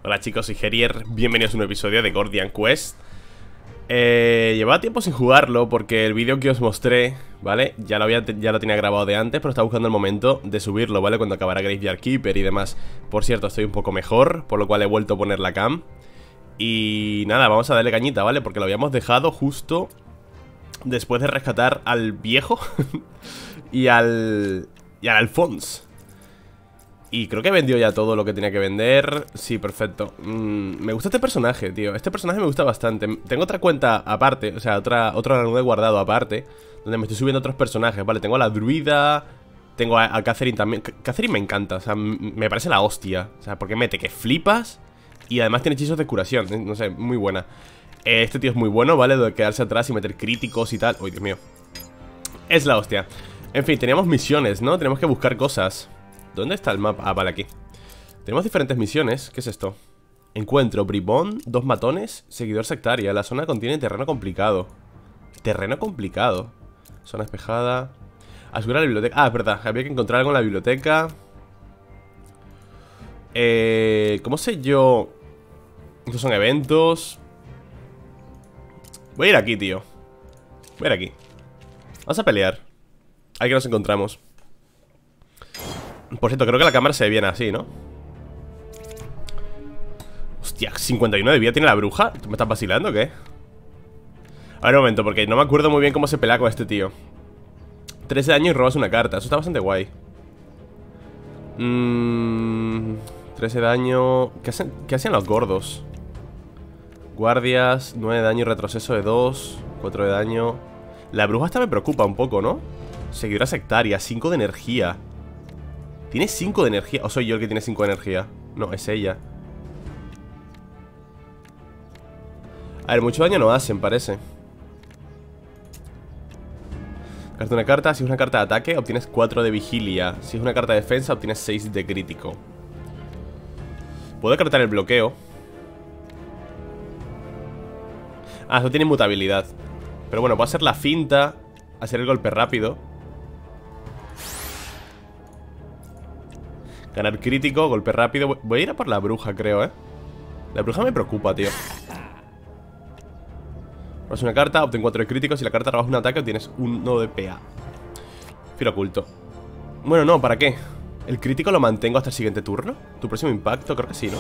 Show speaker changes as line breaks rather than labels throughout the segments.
Hola chicos, soy Gerier, bienvenidos a un episodio de Guardian Quest. Llevaba tiempo sin jugarlo porque el vídeo que os mostré, ¿vale? Ya lo tenía grabado de antes, pero estaba buscando el momento de subirlo, ¿vale? Cuando acabara Graveyard Keeper y demás. Por cierto, estoy un poco mejor, por lo cual he vuelto a poner la cam. Y nada, vamos a darle cañita, ¿vale? Porque lo habíamos dejado justo después de rescatar al viejo y al Alphonse. Y creo que vendió ya todo lo que tenía que vender. Sí, perfecto. Me gusta este personaje, tío. Este personaje me gusta bastante. Tengo otra cuenta aparte, o sea, otro rango de guardado aparte, donde me estoy subiendo otros personajes, ¿vale? Tengo a la druida, tengo a Catherine también. Catherine me encanta, o sea, me parece la hostia. O sea, porque mete que flipas. Y además tiene hechizos de curación, no sé, muy buena. Este tío es muy bueno, ¿vale? De quedarse atrás y meter críticos y tal. Uy, Dios mío. Es la hostia. En fin, teníamos misiones, ¿no? Tenemos que buscar cosas. ¿Dónde está el mapa? Ah, vale, aquí. Tenemos diferentes misiones. ¿Qué es esto? Encuentro bribón, 2 matones, seguidor sectaria. La zona contiene terreno complicado. Terreno complicado. Zona despejada. Asegurar la biblioteca. Ah, es verdad, había que encontrar algo en la biblioteca. ¿Cómo sé yo? Estos son eventos. Voy a ir aquí, tío. Voy a ir aquí. Vamos a pelear. Ahí que nos encontramos. Por cierto, creo que la cámara se ve bien así, ¿no? Hostia, 51 de vida tiene la bruja. ¿Tú me estás vacilando o qué? A ver, un momento, porque no me acuerdo muy bien cómo se pelea con este tío. 13 de daño y robas una carta. Eso está bastante guay. 13 de daño. ¿Qué hacían los gordos? Guardias, 9 de daño y retroceso de 2. 4 de daño. La bruja esta me preocupa un poco, ¿no? Seguidora sectaria, 5 de energía. ¿Tiene 5 de energía? ¿O soy yo el que tiene 5 de energía? No, es ella. A ver, mucho daño no hacen, parece. Carta una carta. Si es una carta de ataque, obtienes 4 de vigilia. Si es una carta de defensa, obtienes 6 de crítico. Puedo cartar el bloqueo. Ah, eso tiene mutabilidad. Pero bueno, puedo hacer la finta, hacer el golpe rápido, ganar crítico, golpe rápido. Voy a ir a por la bruja, creo, La bruja me preocupa, tío. Robas una carta, obtén 4 de críticos. Si la carta robas un ataque, obtienes 1 de PA. Filo oculto. Bueno, no, ¿para qué? ¿El crítico lo mantengo hasta el siguiente turno? ¿Tu próximo impacto? Creo que sí, ¿no?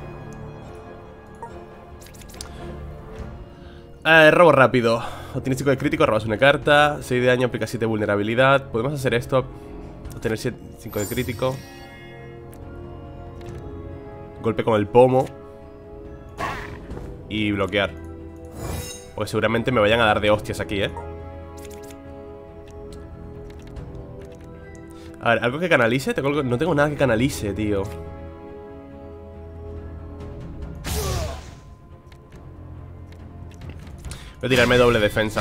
Robo rápido. Obtienes 5 de crítico, robas una carta. 6 de daño, aplica 7 de vulnerabilidad. Podemos hacer esto. Obtener 5 de crítico. Golpe con el pomo. Y bloquear. Porque seguramente me vayan a dar de hostias aquí, A ver, ¿algo que canalice? No tengo nada que canalice, tío. Voy a tirarme doble defensa.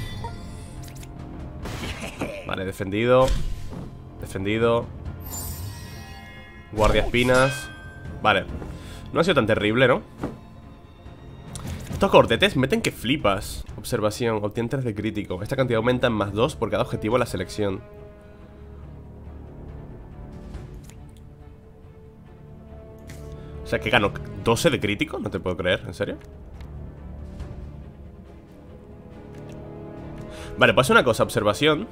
Vale, defendido. Defendido. Guardia espinas. Vale. No ha sido tan terrible, ¿no? Estos cortetes meten que flipas. Observación, obtien 3 de crítico. Esta cantidad aumenta en +2 por cada objetivo en la selección. O sea, que gano 12 de crítico. No te puedo creer, ¿en serio? Vale, pues una cosa, observación,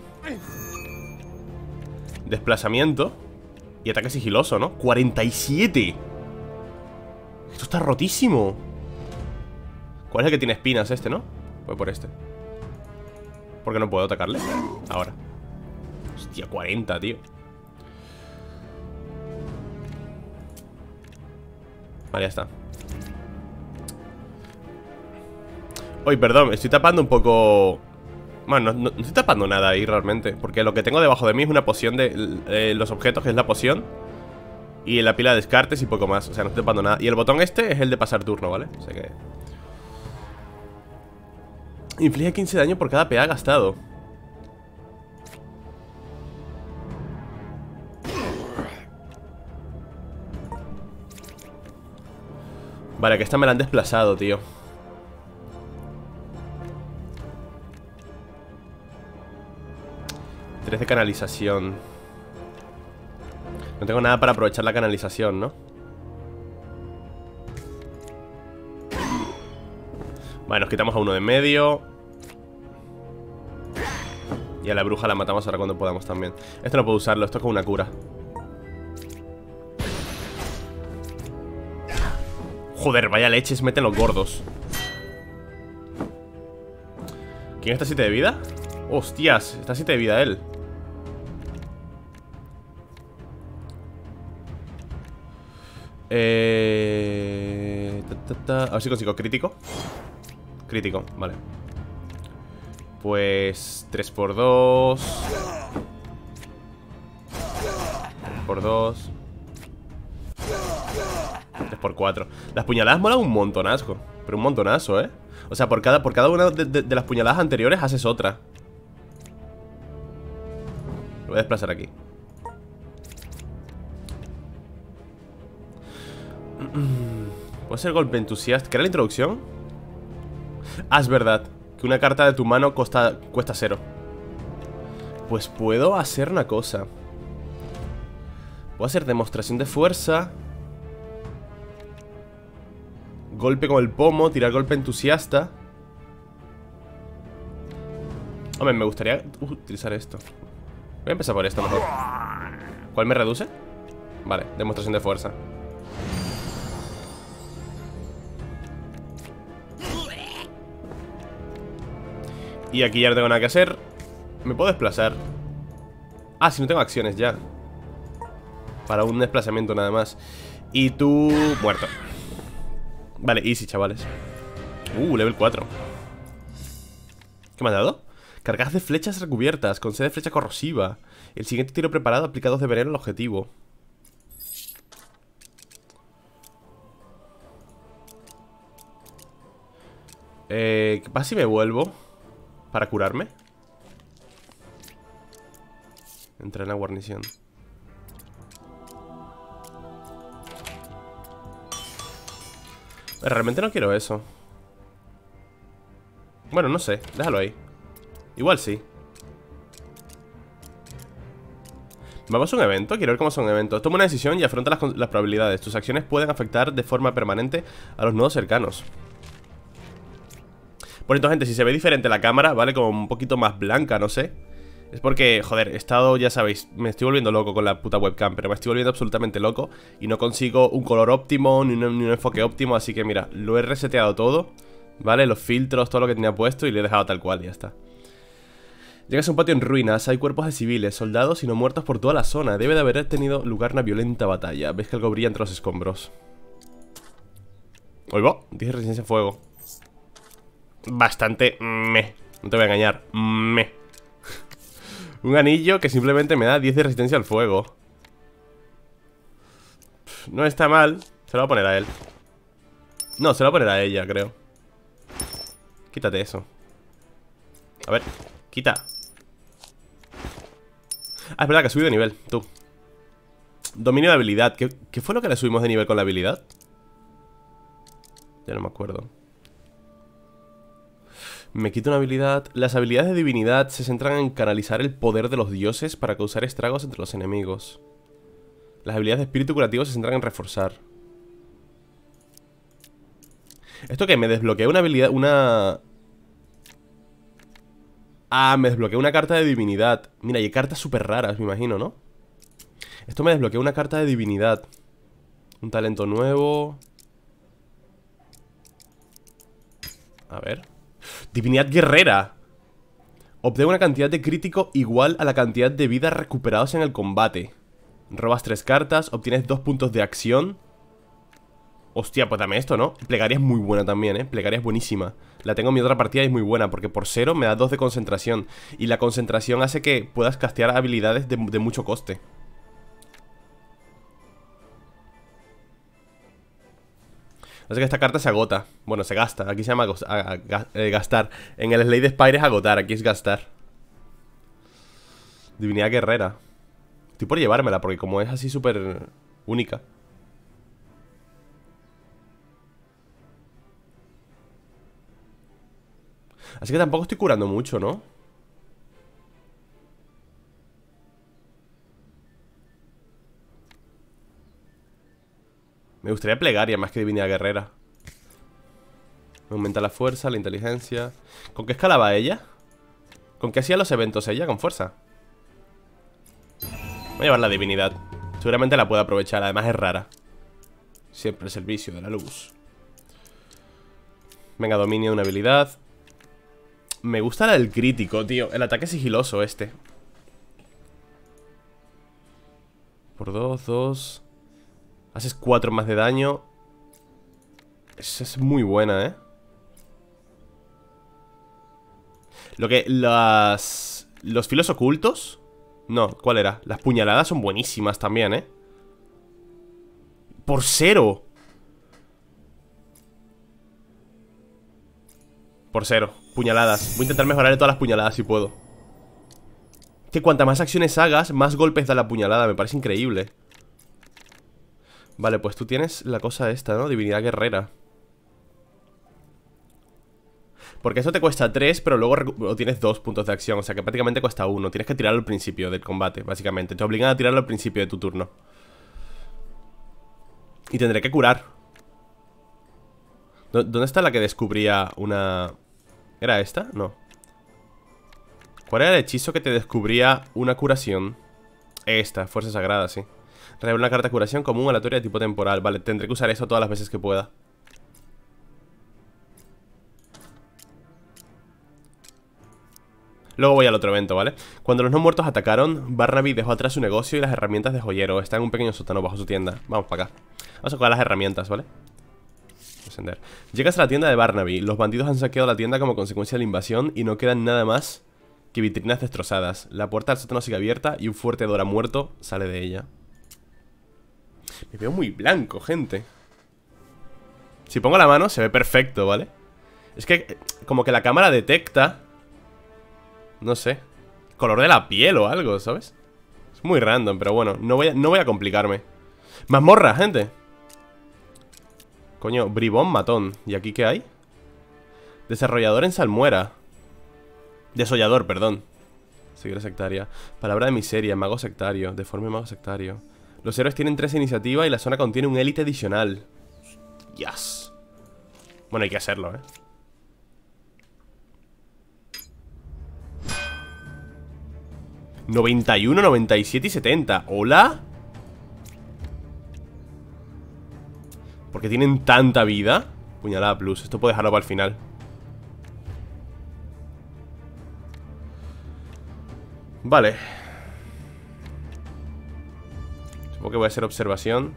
desplazamiento y ataque sigiloso, ¿no? 47. Esto está rotísimo. ¿Cuál es el que tiene espinas? Este, ¿no? Voy por este. ¿Por qué no puedo atacarle? Ahora. Hostia, 40, tío. Vale, ya está. Uy, perdón, estoy tapando un poco. Bueno, no estoy tapando nada ahí realmente, porque lo que tengo debajo de mí es una poción de los objetos, que es la poción, y la pila de descartes y poco más. O sea, no estoy tapando nada. Y el botón este es el de pasar turno, ¿vale? O sea que... Inflige 15 de daño por cada PA gastado. Vale, que esta me la han desplazado, tío. De canalización. No tengo nada para aprovechar la canalización, ¿no? Vale, nos quitamos a uno de en medio. Y a la bruja la matamos ahora cuando podamos también. Esto no puedo usarlo, esto es como una cura. Joder, vaya leches, meten los gordos. ¿Quién está a 7 de vida? Hostias, está a 7 de vida él. A ver si consigo crítico. Crítico, vale. Pues 3 por 2 por 2 3 por 4. Las puñaladas molan un montonazo. Pero un montonazo, ¿eh? O sea, por cada una de las puñaladas anteriores haces otra. Lo voy a desplazar aquí. ¿Puede ser golpe entusiasta? ¿Qué era la introducción? Ah, es verdad. Que una carta de tu mano cuesta 0. Pues puedo hacer una cosa. Puedo hacer demostración de fuerza. Golpe con el pomo, tirar golpe entusiasta. Hombre, me gustaría utilizar esto. Voy a empezar por esto mejor. ¿Cuál me reduce? Vale, demostración de fuerza. Y aquí ya no tengo nada que hacer. Me puedo desplazar. Ah, si no tengo acciones ya. Para un desplazamiento nada más. Y tú... muerto. Vale, easy, chavales. Level 4. ¿Qué me ha dado? Cargas de flechas recubiertas. Concede flecha corrosiva. El siguiente tiro preparado aplica 2 de veneno al objetivo. ¿Qué pasa si me vuelvo? ¿Para curarme? Entra en la guarnición. Realmente no quiero eso. Bueno, no sé, déjalo ahí. Igual sí. Vamos a un evento, quiero ver cómo son eventos. Toma una decisión y afronta las probabilidades. Tus acciones pueden afectar de forma permanente a los nodos cercanos. Por cierto, gente, si se ve diferente la cámara, ¿vale? Como un poquito más blanca, no sé. Es porque, joder, he estado, ya sabéis, me estoy volviendo loco con la puta webcam. Pero me estoy volviendo absolutamente loco. Y no consigo un color óptimo, ni un enfoque óptimo. Así que mira, lo he reseteado todo, ¿vale? Los filtros, todo lo que tenía puesto. Y lo he dejado tal cual y ya está. Llegas a un patio en ruinas, hay cuerpos de civiles, soldados y no muertos por toda la zona. Debe de haber tenido lugar una violenta batalla. Ves que algo brilla entre los escombros. Oigo, dije resistencia a fuego. Bastante meh. No te voy a engañar. Meh. Un anillo que simplemente me da 10 de resistencia al fuego. No está mal. Se lo voy a poner a él. No, se lo voy a poner a ella, creo. Quítate eso. A ver, quita. Ah, es verdad que ha subido de nivel, tú. Dominio de habilidad. ¿Qué fue lo que le subimos de nivel con la habilidad? Ya no me acuerdo. Me quito una habilidad. Las habilidades de divinidad se centran en canalizar el poder de los dioses para causar estragos entre los enemigos. Las habilidades de espíritu curativo se centran en reforzar. ¿Esto qué? Me desbloquea una habilidad... Ah, me desbloquea una carta de divinidad. Mira, hay cartas súper raras, me imagino, ¿no? Esto me desbloquea una carta de divinidad. Un talento nuevo. A ver. Divinidad guerrera. Obtén una cantidad de crítico igual a la cantidad de vida recuperados en el combate. Robas 3 cartas, obtienes 2 puntos de acción. Hostia, pues dame esto, ¿no? Plegaria es muy buena también, ¿eh? Plegaria es buenísima. La tengo en mi otra partida y es muy buena porque por 0 me da 2 de concentración. Y la concentración hace que puedas castear habilidades de mucho coste. Así que esta carta se agota. Bueno, se gasta. Aquí se llama gastar. En el Slade Spire es agotar. Aquí es gastar. Divinidad guerrera. Estoy por llevármela porque como es así súper única. Así que tampoco estoy curando mucho, ¿no? Me gustaría plegaria más que divinidad guerrera. Me aumenta la fuerza, la inteligencia. ¿Con qué escalaba ella? ¿Con qué hacía los eventos ella? Con fuerza. Voy a llevar la divinidad. Seguramente la puedo aprovechar, además es rara. Siempre el servicio de la luz. Venga, dominio de una habilidad. Me gusta la del crítico, tío. El ataque sigiloso este. Por 2, 2. Haces 4 más de daño. Esa es muy buena, ¿eh? Los filos ocultos. No, ¿cuál era? Las puñaladas son buenísimas también, ¿eh? Por 0. Por 0, puñaladas. Voy a intentar mejorarle todas las puñaladas si puedo. Que cuantas más acciones hagas, más golpes da la puñalada. Me parece increíble. Vale, pues tú tienes la cosa esta, ¿no? Divinidad guerrera. Porque eso te cuesta 3, pero luego tienes 2 puntos de acción. O sea que prácticamente cuesta 1. Tienes que tirarlo al principio del combate, básicamente. Te obligan a tirarlo al principio de tu turno. Y tendré que curar. ¿Dónde está la que descubría una...? ¿Era esta? No. ¿Cuál era el hechizo que te descubría una curación? Esta, fuerza sagrada, sí. Revela una carta de curación común aleatoria de tipo temporal. Vale, tendré que usar eso todas las veces que pueda. Luego voy al otro evento, ¿vale? Cuando los no muertos atacaron, Barnaby dejó atrás su negocio y las herramientas de joyero. Está en un pequeño sótano bajo su tienda. Vamos para acá. Vamos a coger las herramientas, ¿vale? Encender. Llegas a la tienda de Barnaby. Los bandidos han saqueado la tienda como consecuencia de la invasión y no quedan nada más que vitrinas destrozadas. La puerta del sótano sigue abierta y un fuerte Dora muerto sale de ella. Me veo muy blanco, gente. Si pongo la mano se ve perfecto, ¿vale? Es que como que la cámara detecta, no sé, color de la piel o algo, ¿sabes? Es muy random, pero bueno, no voy a complicarme. Mazmorra, gente. Coño, bribón matón. ¿Y aquí qué hay? Desarrollador en salmuera. Desollador, perdón. Seguidora sectaria. Palabra de miseria, mago sectario. Deforme mago sectario. Los héroes tienen 3 iniciativas y la zona contiene un élite adicional. Yes. Bueno, hay que hacerlo, ¿eh? ¿91, 97 y 70? ¿Hola? ¿Por qué tienen tanta vida? Puñalada plus, esto puedo dejarlo para el final. Vale. Supongo que voy a hacer observación.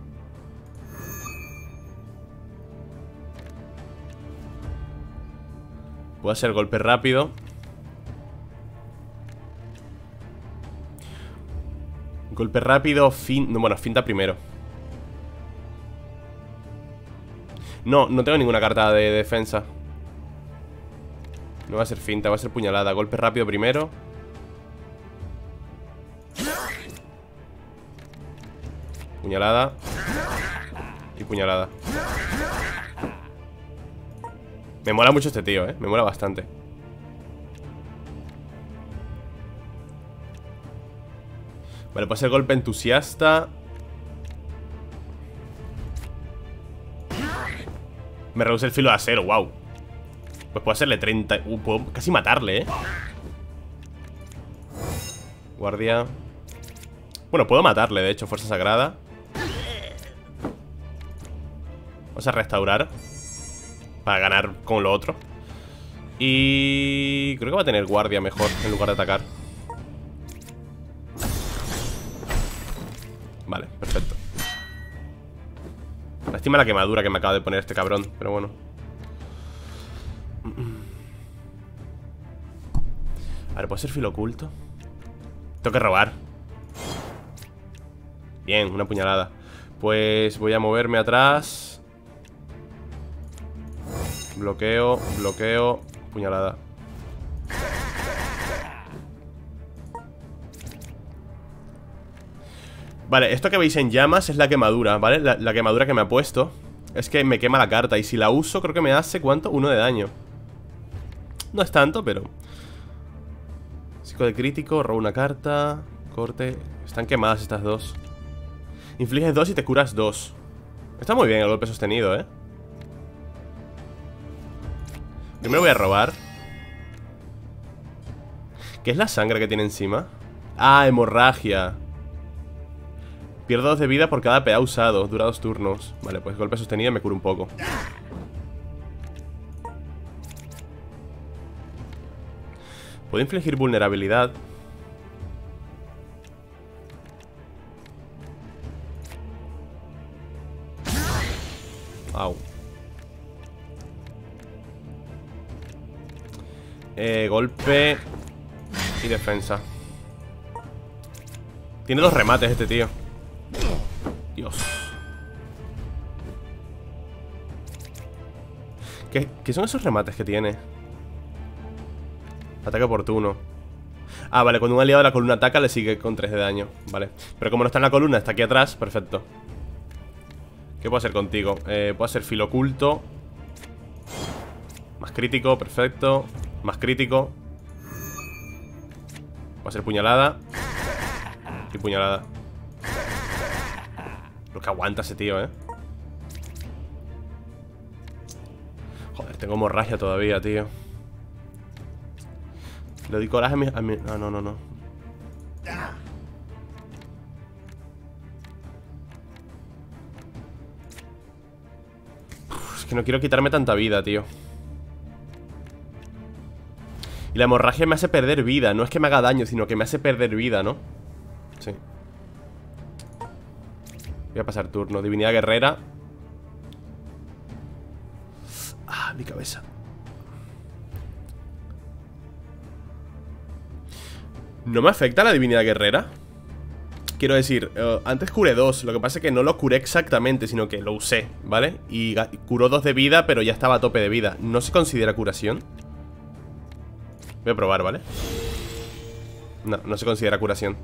Puedo hacer golpe rápido. Golpe rápido, bueno, finta primero. No tengo ninguna carta de defensa. No va a ser finta, va a ser puñalada. Golpe rápido primero. Puñalada. Y puñalada. Me mola mucho este tío, me mola bastante. Vale, puede ser golpe entusiasta. Me reduce el filo a 0, wow. Pues puedo hacerle 30. Puedo casi matarle, Guardia. Bueno, puedo matarle, de hecho, fuerza sagrada. Vamos a restaurar para ganar con lo otro. Y creo que va a tener guardia mejor en lugar de atacar. Vale, perfecto. Lástima la quemadura que me acaba de poner este cabrón, pero bueno. A ver, ¿puede ser filo oculto? Tengo que robar. Bien, una puñalada. Pues voy a moverme atrás. Bloqueo, bloqueo, puñalada. Vale, esto que veis en llamas es la quemadura, ¿vale? La quemadura que me ha puesto. Es que me quema la carta y si la uso creo que me hace, ¿cuánto? 1 de daño. No es tanto, pero... Psico de crítico, robo una carta. Corte. Están quemadas estas dos. Infliges 2 y te curas 2. Está muy bien el golpe sostenido, Yo me lo voy a robar. ¿Qué es la sangre que tiene encima? Ah, hemorragia. Pierdo 2 de vida por cada PA usado. Dura 2 turnos. Vale, pues golpe sostenido y me curo un poco. Puedo infligir vulnerabilidad. Au. Golpe y defensa. Tiene 2 remates este tío. Dios. ¿Qué son esos remates que tiene? Ataque oportuno. Ah, vale, cuando un aliado de la columna ataca le sigue con 3 de daño. Vale, pero como no está en la columna, está aquí atrás, perfecto. ¿Qué puedo hacer contigo? Puedo hacer filo oculto. Más crítico, perfecto. Más crítico. Puedo hacer puñalada. Y puñalada. Lo que aguanta ese tío, Joder, tengo hemorragia todavía, tío. Le doy coraje a mi... Ah, no. Es que no quiero quitarme tanta vida, tío. Y la hemorragia me hace perder vida. No es que me haga daño, sino que me hace perder vida, ¿no? Sí. Voy a pasar turno. Divinidad guerrera. Ah, mi cabeza. ¿No me afecta la divinidad guerrera? Quiero decir, antes curé 2. Lo que pasa es que no lo curé exactamente, sino que lo usé, ¿vale? Y curó 2 de vida, pero ya estaba a tope de vida. ¿No se considera curación? Voy a probar, ¿vale? No se considera curación.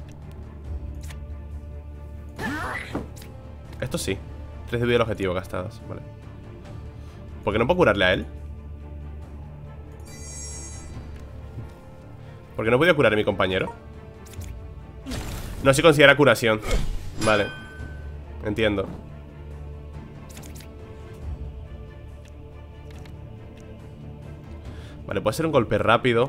Esto sí. 3 de vida del objetivo gastadas, vale. ¿Por qué no puedo curarle a él? ¿Por qué no puedo curar a mi compañero? No se considera curación. Vale. Entiendo. Vale, puede ser un golpe rápido.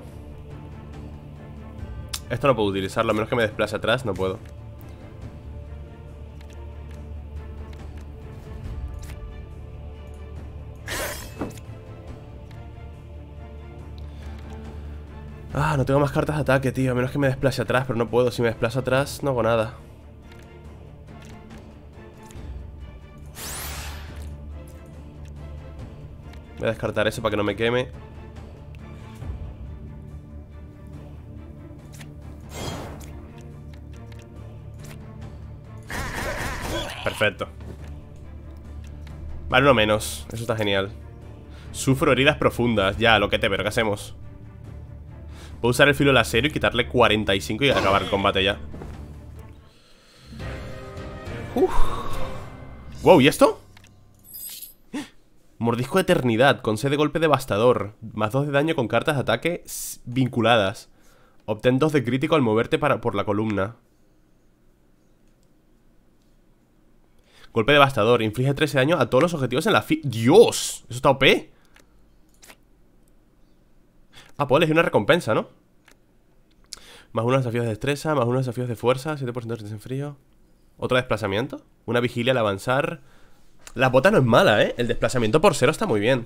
Esto no puedo utilizarlo, a menos que me desplace atrás, no puedo. Ah, no tengo más cartas de ataque, tío. A menos que me desplace atrás, pero no puedo. Si me desplazo atrás, no hago nada. Voy a descartar eso para que no me queme. Perfecto. Vale, uno menos. Eso está genial. Sufro heridas profundas. Ya, loquete, pero ¿qué hacemos? Puedo usar el filo láser y quitarle 45 y acabar el combate ya. Wow, ¿y esto? Mordisco de eternidad. Concede golpe devastador. Más 2 de daño con cartas de ataque vinculadas. Obtén 2 de crítico al moverte por la columna. Golpe devastador. Inflige 13 daño a todos los objetivos en la ¡Dios! Eso está OP. Ah, puedo elegir una recompensa, ¿no? Más 1 desafíos de destreza, más 1 desafíos de fuerza, 7% de resistencia en frío. ¿Otro desplazamiento? Una vigilia al avanzar. La bota no es mala, ¿eh? El desplazamiento por 0 está muy bien.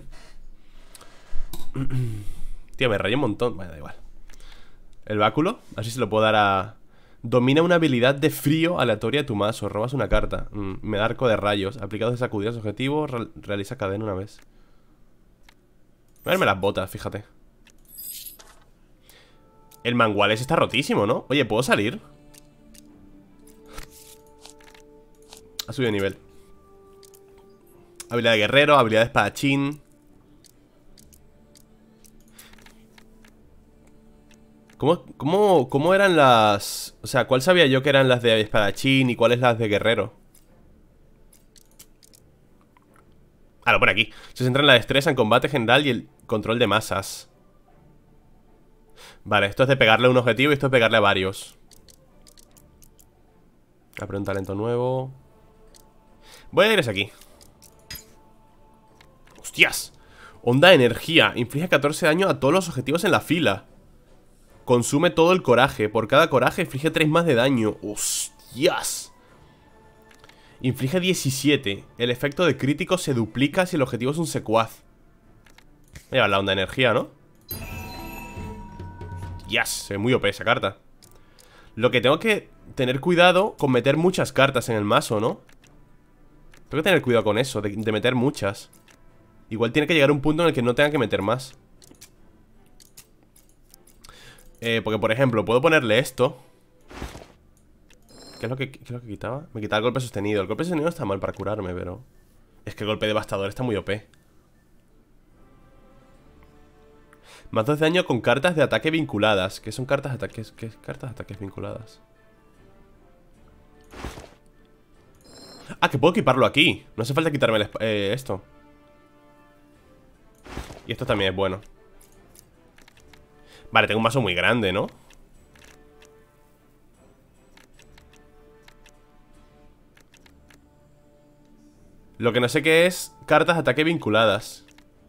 Tío, me rayé un montón. Bueno, da igual. El báculo, así se lo puedo dar a... Domina una habilidad de frío aleatoria de tu mazo. Robas una carta. Me da arco de rayos. Aplicados de sacudidas objetivos. Realiza cadena una vez. Voy a verme las botas, fíjate. El manguales está rotísimo, ¿no? Oye, ¿puedo salir? Ha subido de nivel. Habilidad de guerrero, habilidad de espadachín. ¿Cómo eran las...? O sea, ¿cuál sabía yo que eran las de espadachín y cuáles las de guerrero? Ah, lo pone aquí. Se centra en la destreza, en combate general y el control de masas. Vale, esto es de pegarle a un objetivo y esto es pegarle a varios. Aprende un talento nuevo. Voy a ir aquí. ¡Hostias! Onda de energía. Inflige 14 daño a todos los objetivos en la fila. Consume todo el coraje. Por cada coraje inflige 3 más de daño. ¡Hostias! Inflige 17. El efecto de crítico se duplica si el objetivo es un secuaz. Voy a llevar la onda de energía, ¿no? ¡Yes! Se ve muy OP esa carta. Lo que tengo que tener cuidado con meter muchas cartas en el mazo, ¿no? Tengo que tener cuidado con eso, de meter muchas. Igual tiene que llegar un punto en el que no tenga que meter más. Porque, por ejemplo, puedo ponerle esto. ¿Qué es lo que quitaba? Me quitaba el golpe sostenido. El golpe sostenido está mal para curarme, pero... Es que el golpe devastador está muy OP. Más 2 de daño con cartas de ataque vinculadas. ¿Qué son cartas de ataques? ¿Qué cartas de ataques vinculadas? Ah, que puedo equiparlo aquí. No hace falta quitarme esto. Y esto también es bueno. Vale, tengo un mazo muy grande, ¿no? Lo que no sé qué es cartas de ataque vinculadas.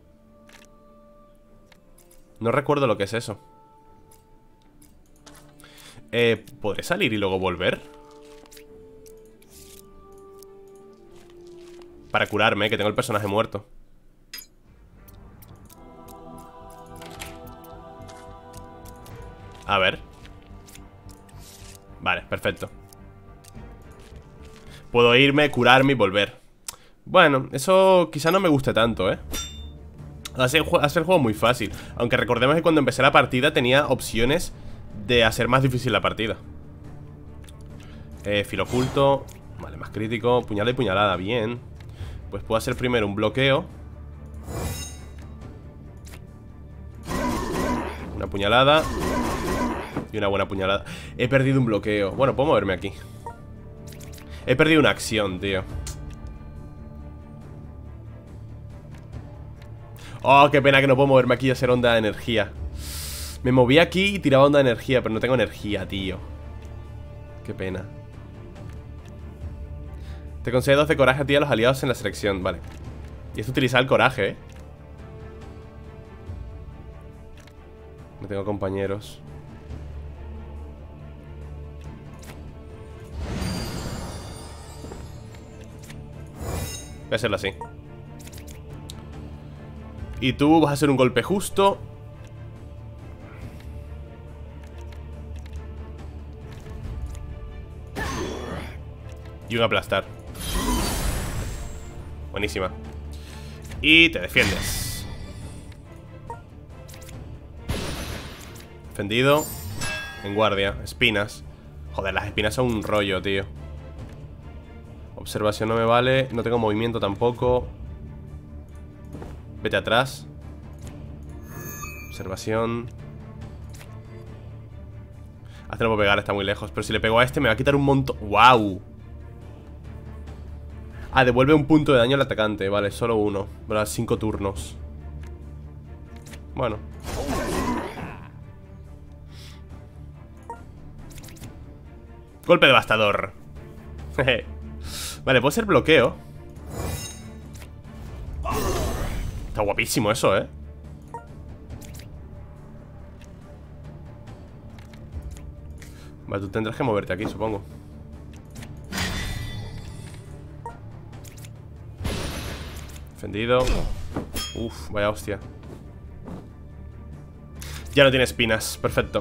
No recuerdo lo que es eso. ¿Podré salir y luego volver? Para curarme, que tengo el personaje muerto. A ver. Vale, perfecto. Puedo irme, curarme y volver. Bueno, eso quizá no me guste tanto, ¿eh? Hace el juego muy fácil. Aunque recordemos que cuando empecé la partida tenía opciones de hacer más difícil la partida. Filo oculto. Vale, más crítico. Puñal y puñalada, bien. Pues puedo hacer primero un bloqueo. Una puñalada. Y una buena puñalada. He perdido un bloqueo. Bueno, puedo moverme aquí. He perdido una acción, tío. Oh, qué pena que no puedo moverme aquí y hacer onda de energía. Me moví aquí y tiraba onda de energía, pero no tengo energía, tío. Qué pena. Te concede 2 de coraje a ti y a los aliados en la selección, vale. Y es utilizar el coraje, ¿eh? No tengo compañeros. Voy a hacerlo así. Y tú vas a hacer un golpe justo. Y un aplastar. Buenísima. Y te defiendes. Defendido. En guardia. Espinas. Joder, las espinas son un rollo, tío. Observación no me vale. No tengo movimiento tampoco. Vete atrás. Observación. A este no puedo pegar, está muy lejos. Pero si le pego a este me va a quitar un montón. ¡Wow! Ah, devuelve un punto de daño al atacante. Vale, solo uno. Para 5 turnos. Bueno. Golpe devastador. Vale, puedo hacer bloqueo. Está guapísimo eso, ¿eh? Vale, tú tendrás que moverte aquí, supongo. Defendido. Uf, vaya hostia. Ya no tiene espinas, perfecto.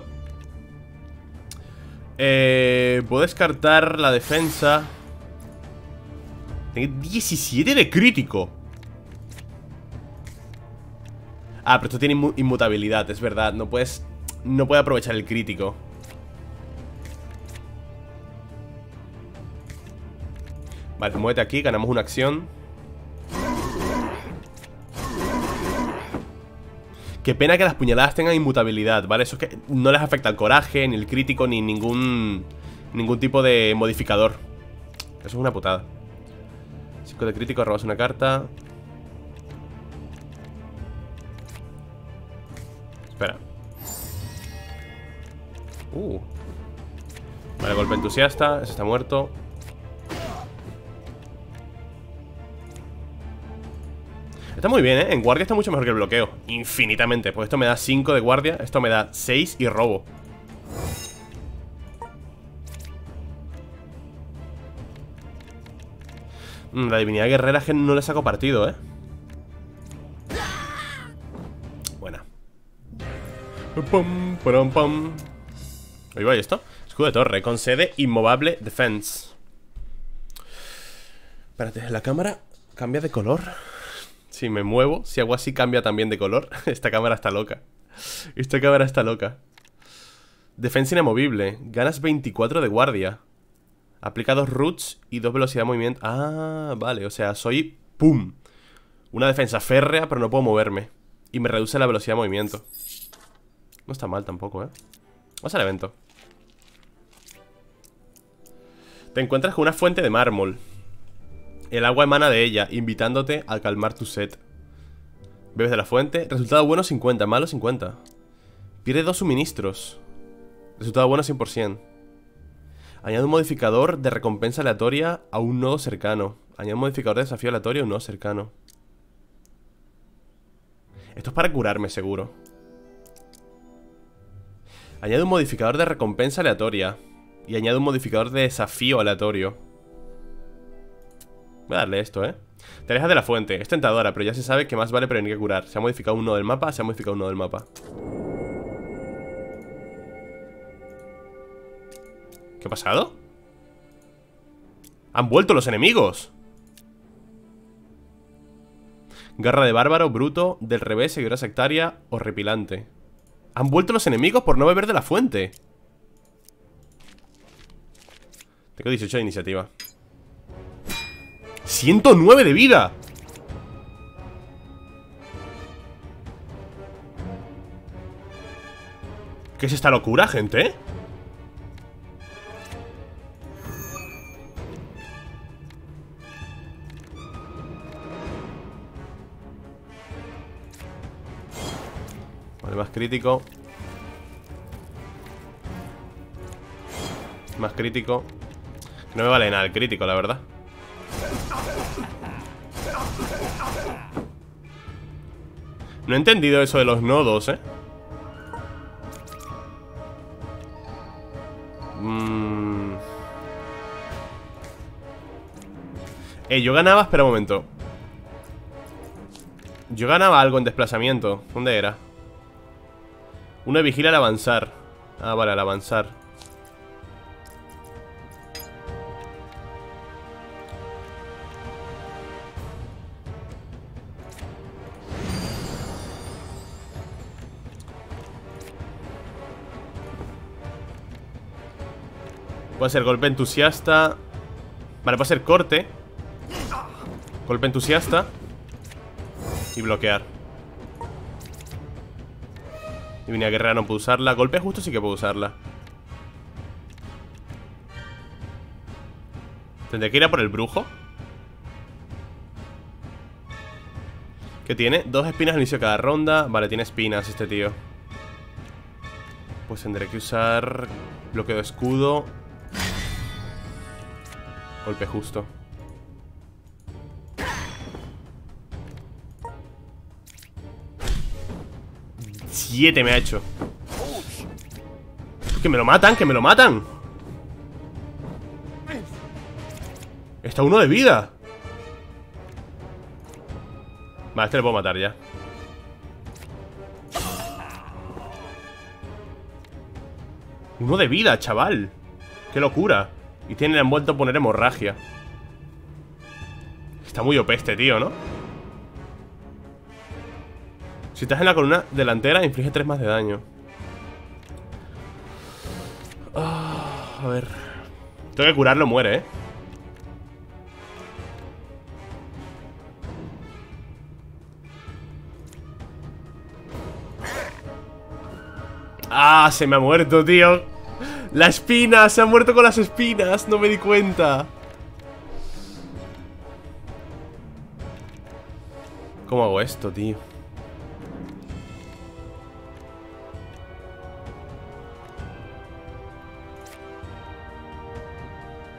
Puedo descartar la defensa. Tiene 17 de crítico. Ah, pero esto tiene inmutabilidad, es verdad. No puede aprovechar el crítico. Vale, muévete aquí, ganamos una acción. Qué pena que las puñaladas tengan inmutabilidad, ¿vale? Eso es que no les afecta el coraje, ni el crítico, ni ningún tipo de modificador. Eso es una putada. 5 de crítico, robas una carta. Espera. Vale, golpe entusiasta. Ese está muerto. Está muy bien, ¿eh? En guardia está mucho mejor que el bloqueo. Infinitamente. Pues esto me da 5 de guardia. Esto me da 6 y robo. La divinidad guerrera es que no le saco partido, ¿eh? Buena. Pum, pum, pum. Ahí va, ¿y esto? Escudo de torre, concede inmovable defense. Espérate, la cámara cambia de color. Si me muevo, si hago así cambia también de color. Esta cámara está loca. Esta cámara está loca. Defensa inamovible. Ganas 24 de guardia. Aplica 2 roots y 2 velocidad de movimiento. Ah, vale, o sea, soy... ¡Pum! Una defensa férrea, pero no puedo moverme. Y me reduce la velocidad de movimiento. No está mal tampoco, ¿eh? Vamos al evento. Te encuentras con una fuente de mármol. El agua emana de ella, invitándote a calmar tu sed. Bebes de la fuente. Resultado bueno 50, malo 50. Pierde 2 suministros. Resultado bueno 100%. Añade un modificador de recompensa aleatoria a un nodo cercano. Añade un modificador de desafío aleatorio a un nodo cercano. Esto es para curarme, seguro. Añade un modificador de recompensa aleatoria. Y añade un modificador de desafío aleatorio. Voy a darle esto, ¿eh? Te alejas de la fuente. Es tentadora, pero ya se sabe que más vale prevenir que curar. Se ha modificado un nodo del mapa, se ha modificado un nodo del mapa. ¿Qué ha pasado? ¡Han vuelto los enemigos! Garra de bárbaro, bruto, del revés, seguidora sectaria, horripilante. ¡Han vuelto los enemigos por no beber de la fuente! Tengo 18 de iniciativa. 109 de vida. ¿Qué es esta locura, gente? Vale, más crítico. Más crítico. No me vale nada el crítico, la verdad. No he entendido eso de los nodos, ¿eh? Yo ganaba, espera un momento. Yo ganaba algo en desplazamiento. ¿Dónde era? Uno de vigila al avanzar. Ah, vale, al avanzar. Puede ser golpe entusiasta. Vale, puede ser corte. Golpe entusiasta. Y bloquear. Divinidad guerrera no puedo usarla. Golpe justo sí que puedo usarla. Tendré que ir a por el brujo. ¿Qué tiene? 2 espinas al inicio de cada ronda. Vale, tiene espinas este tío. Pues tendré que usar bloqueo de escudo. Golpe justo. ¡7 me ha hecho! ¡Que me lo matan! ¡Que me lo matan! Está 1 de vida. Vale, este le puedo matar ya. ¡1 de vida, chaval! ¡Qué locura! Y tiene envuelto a poner hemorragia. Está muy OP este tío, ¿no? Si estás en la columna delantera, inflige 3 más de daño. A ver. Tengo que curarlo, muere, ¿eh? ¡Ah! Se me ha muerto, tío. La espina, se ha muerto con las espinas. No me di cuenta. ¿Cómo hago esto, tío?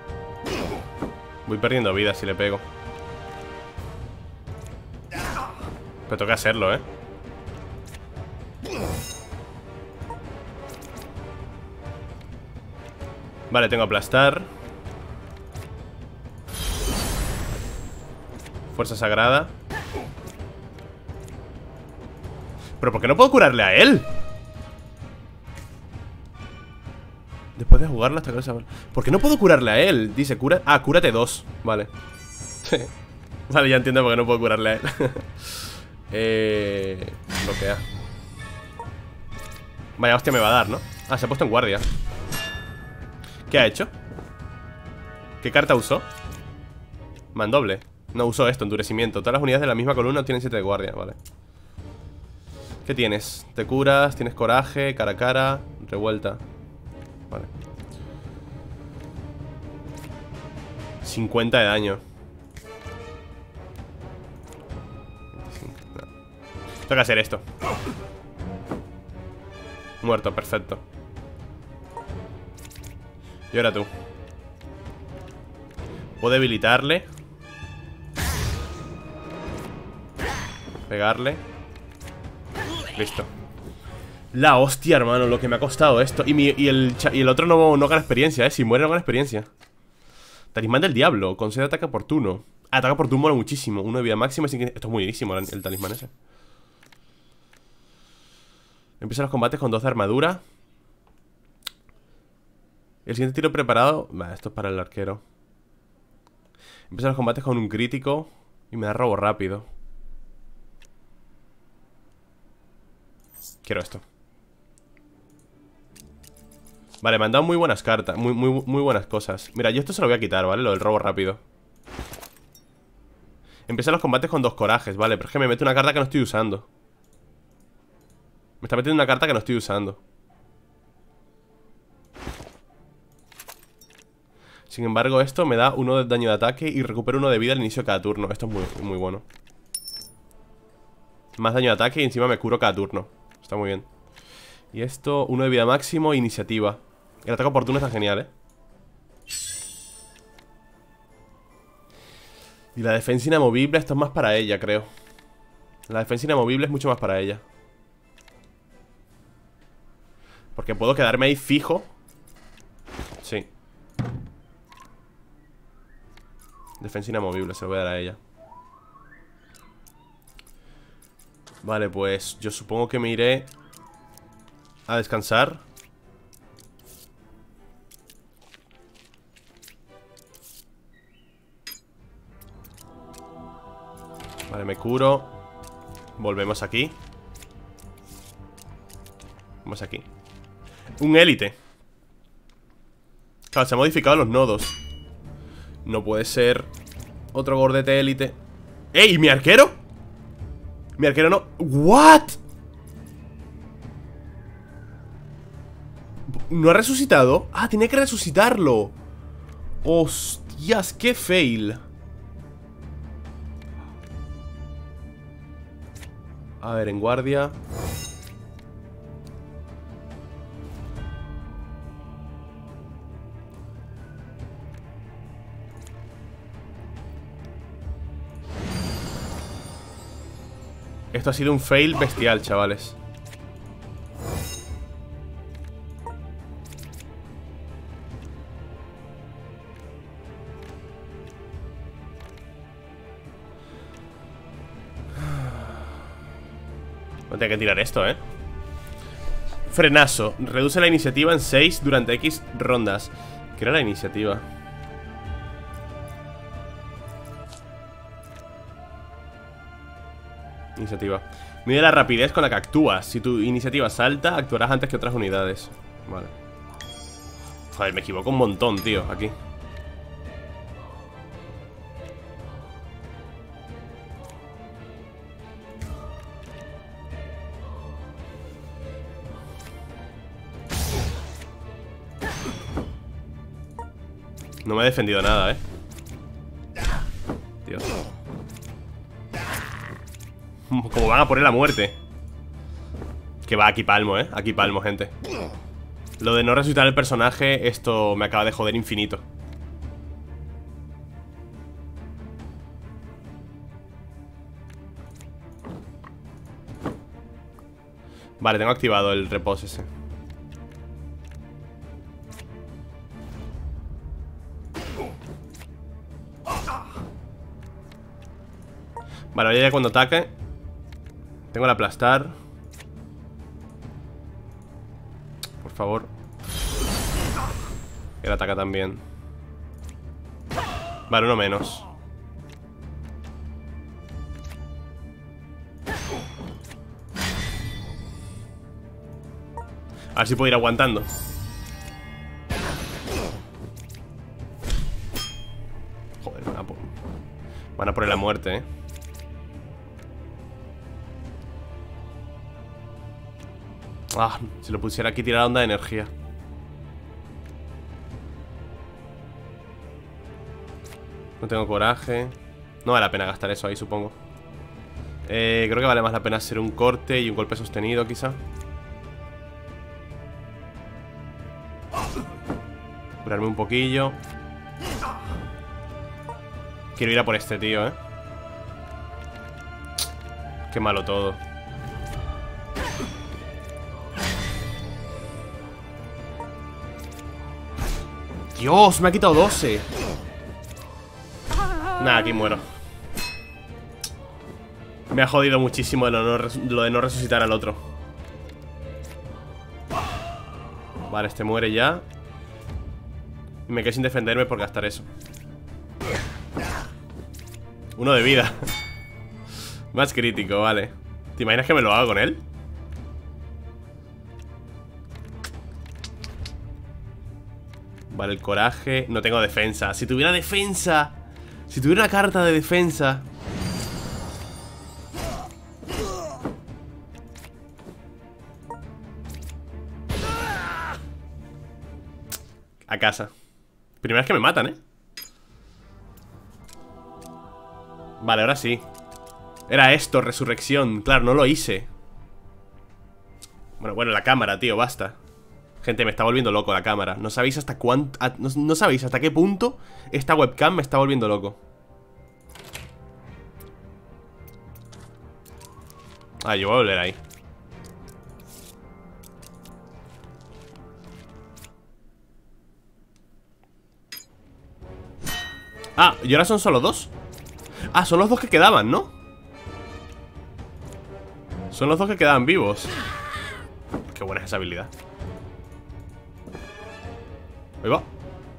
Voy perdiendo vida si le pego. Pero tengo que hacerlo, ¿eh? Vale, tengo aplastar. Fuerza sagrada. ¿Pero por qué no puedo curarle a él? Después de jugarlo hasta que no se... ¿Por qué no puedo curarle a él? Dice, cura... Ah, cúrate 2. Vale. Vale, ya entiendo por qué no puedo curarle a él. Bloquea. Vaya hostia me va a dar, ¿no? Ah, se ha puesto en guardia. ¿Qué ha hecho? ¿Qué carta usó? Mandoble. No usó esto, endurecimiento. Todas las unidades de la misma columna tienen 7 de guardia, vale. ¿Qué tienes? Te curas, tienes coraje, cara a cara, revuelta. Vale. 50 de daño. 25, no. Tengo que hacer esto. Muerto, perfecto. Y ahora tú. Puedo debilitarle. Pegarle. Listo. La hostia, hermano, lo que me ha costado esto. Y el otro no gana experiencia, si muere no gana experiencia. Talismán del diablo. Concede ataque oportuno. Ataque oportuno mola muchísimo. 1 de vida máxima. Esto es buenísimo, el talismán ese. Empieza los combates con 2 de armadura. El siguiente tiro preparado. Vale, esto es para el arquero. Empieza los combates con un crítico. Y me da robo rápido. Quiero esto. Vale, me han dado muy buenas cartas. Muy buenas cosas. Mira, yo esto se lo voy a quitar, ¿vale? Lo del robo rápido. Empiezan los combates con 2 corajes, ¿vale? Pero es que me mete una carta que no estoy usando. Me está metiendo una carta que no estoy usando. Sin embargo, esto me da 1 de daño de ataque y recupero 1 de vida al inicio de cada turno. Esto es muy bueno. Más daño de ataque y encima me curo cada turno. Está muy bien. Y esto, 1 de vida máximo, iniciativa. El ataque oportuno está genial, ¿eh? Y la defensa inamovible, esto es más para ella, creo. La defensa inamovible es mucho más para ella. Porque puedo quedarme ahí fijo. Sí. Defensa inamovible, se lo voy a dar a ella. Vale, pues yo supongo que me iré a descansar. Vale, me curo. Volvemos aquí. Vamos aquí. Un élite. Claro, se han modificado los nodos. No puede ser otro gordete élite. ¡Ey! ¿Mi arquero? Mi arquero no... ¿What? ¿No ha resucitado? Ah, tenía que resucitarlo. Hostias, qué fail. A ver, en guardia. Esto ha sido un fail bestial, chavales. No tengo que tirar esto, ¿eh? Frenazo. Reduce la iniciativa en 6 durante X rondas. ¿Qué era la iniciativa? Iniciativa. Mide la rapidez con la que actúas. Si tu iniciativa salta, actuarás antes que otras unidades. Vale. Joder, me equivoco un montón, tío, aquí. No me he defendido nada, Dios. Como van a poner la muerte. Que va, aquí palmo, aquí palmo, gente. Lo de no resucitar el personaje, esto me acaba de joder infinito. Vale, tengo activado el repos ese. Vale, ahora ya cuando ataque tengo el aplastar. Por favor. Él ataca también. Vale, uno menos. A ver si puedo ir aguantando. Joder, van a por la muerte, eh. Ah, si lo pusiera aquí tirar onda de energía. No tengo coraje. No vale la pena gastar eso ahí, supongo. Creo que vale más la pena hacer un corte y un golpe sostenido, quizá. Curarme un poquillo. Quiero ir a por este tío, eh. Qué malo todo. Dios, me ha quitado 12. Nada, aquí muero. Me ha jodido muchísimo lo de no resucitar al otro. Vale, este muere ya. Y me quedé sin defenderme por gastar eso. Uno de vida. Más crítico, vale. ¿Te imaginas que me lo hago con él? Vale, el coraje. No tengo defensa. Si tuviera defensa. Si tuviera una carta de defensa. A casa. Primera vez que me matan, ¿eh? Vale, ahora sí. Era esto, resurrección. Claro, no lo hice. Bueno, la cámara, tío, basta. Gente, me está volviendo loco la cámara. No sabéis hasta cuánto... No sabéis hasta qué punto esta webcam me está volviendo loco. Ah, yo voy a volver ahí. Ah, ¿y ahora son solo dos? Ah, son los dos que quedaban, ¿no? Son los dos que quedaban vivos. Qué buena es esa habilidad. Ahí va.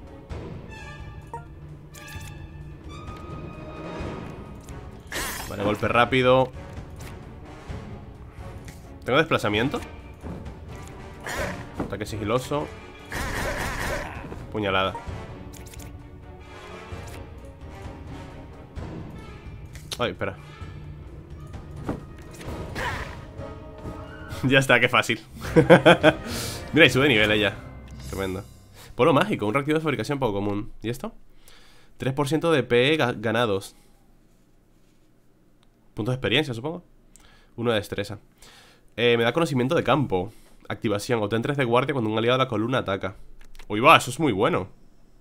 Vale, golpe rápido. ¿Tengo desplazamiento? Ataque sigiloso. Puñalada. Ay, espera. Ya está, qué fácil. Mira, y sube de nivel ella. Tremendo. Polo mágico, un reactivo de fabricación poco común. ¿Y esto? 3% de PE ganados. Puntos de experiencia, supongo. 1 de destreza. Me da conocimiento de campo. Activación, obtén 3 de guardia cuando un aliado de la columna ataca. Uy, va, eso es muy bueno.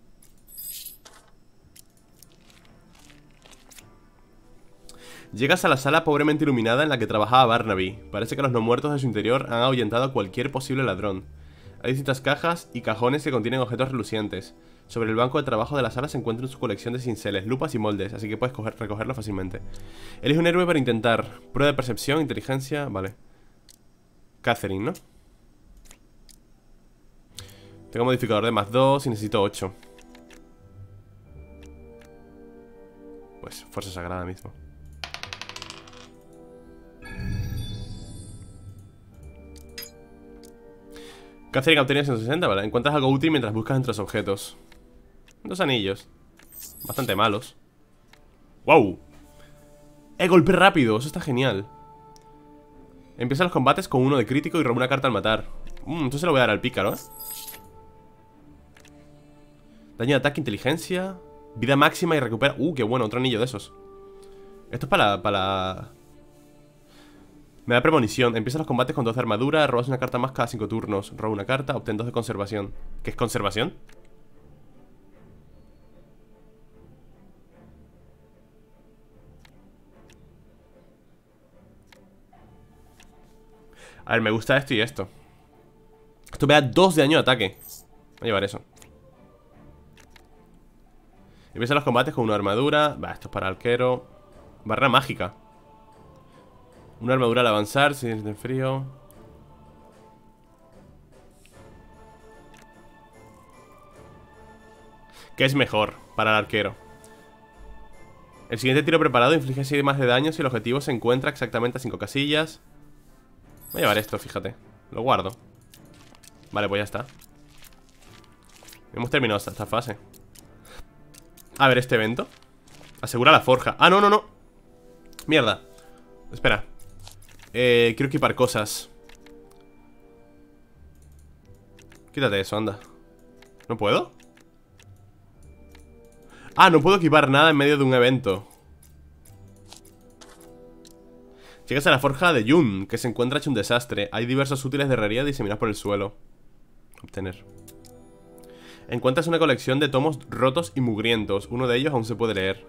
Llegas a la sala pobremente iluminada en la que trabajaba Barnaby. Parece que los no muertos de su interior han ahuyentado a cualquier posible ladrón. Hay distintas cajas y cajones que contienen objetos relucientes. Sobre el banco de trabajo de la sala se encuentra su colección de cinceles, lupas y moldes, así que puedes recogerlo fácilmente. Elige un héroe para intentar. Prueba de percepción, inteligencia... Vale. Catherine, ¿no? Tengo modificador de +2 y necesito 8. Pues fuerza sagrada mismo. Catherine obtenía 160, vale. Encuentras algo útil mientras buscas entre los objetos. 2 anillos. Bastante malos. ¡Wow! Golpe rápido, eso está genial. Empieza los combates con 1 de crítico y roba una carta al matar. Entonces se lo voy a dar al pícaro, ¿eh? Daño de ataque, inteligencia. Vida máxima y recupera... qué bueno, otro anillo de esos. Esto es para... Me da premonición. Empieza los combates con 2 de armadura. Robas una carta más cada 5 turnos. Roba una carta, obtén 2 de conservación. ¿Qué es conservación? A ver, me gusta esto y esto. Esto me da 2 de daño de ataque. Voy a llevar eso. Empieza los combates con una armadura. Va, esto es para arquero. Barra mágica. Una armadura al avanzar, si es de frío. ¿Qué es mejor para el arquero? El siguiente tiro preparado inflige 6 más de daño si el objetivo se encuentra exactamente a 5 casillas. Voy a llevar esto, fíjate. Lo guardo. Vale, pues ya está. Hemos terminado esta fase. A ver, este evento. Asegura la forja. Ah, no, no, no. Mierda. Espera. Quiero equipar cosas. Quítate eso, anda. ¿No puedo? Ah, no puedo equipar nada en medio de un evento. Llegas a la forja de Yun, que se encuentra hecho un desastre. Hay diversos útiles de herrería diseminados por el suelo. Obtener. Encuentras una colección de tomos rotos y mugrientos. Uno de ellos aún se puede leer.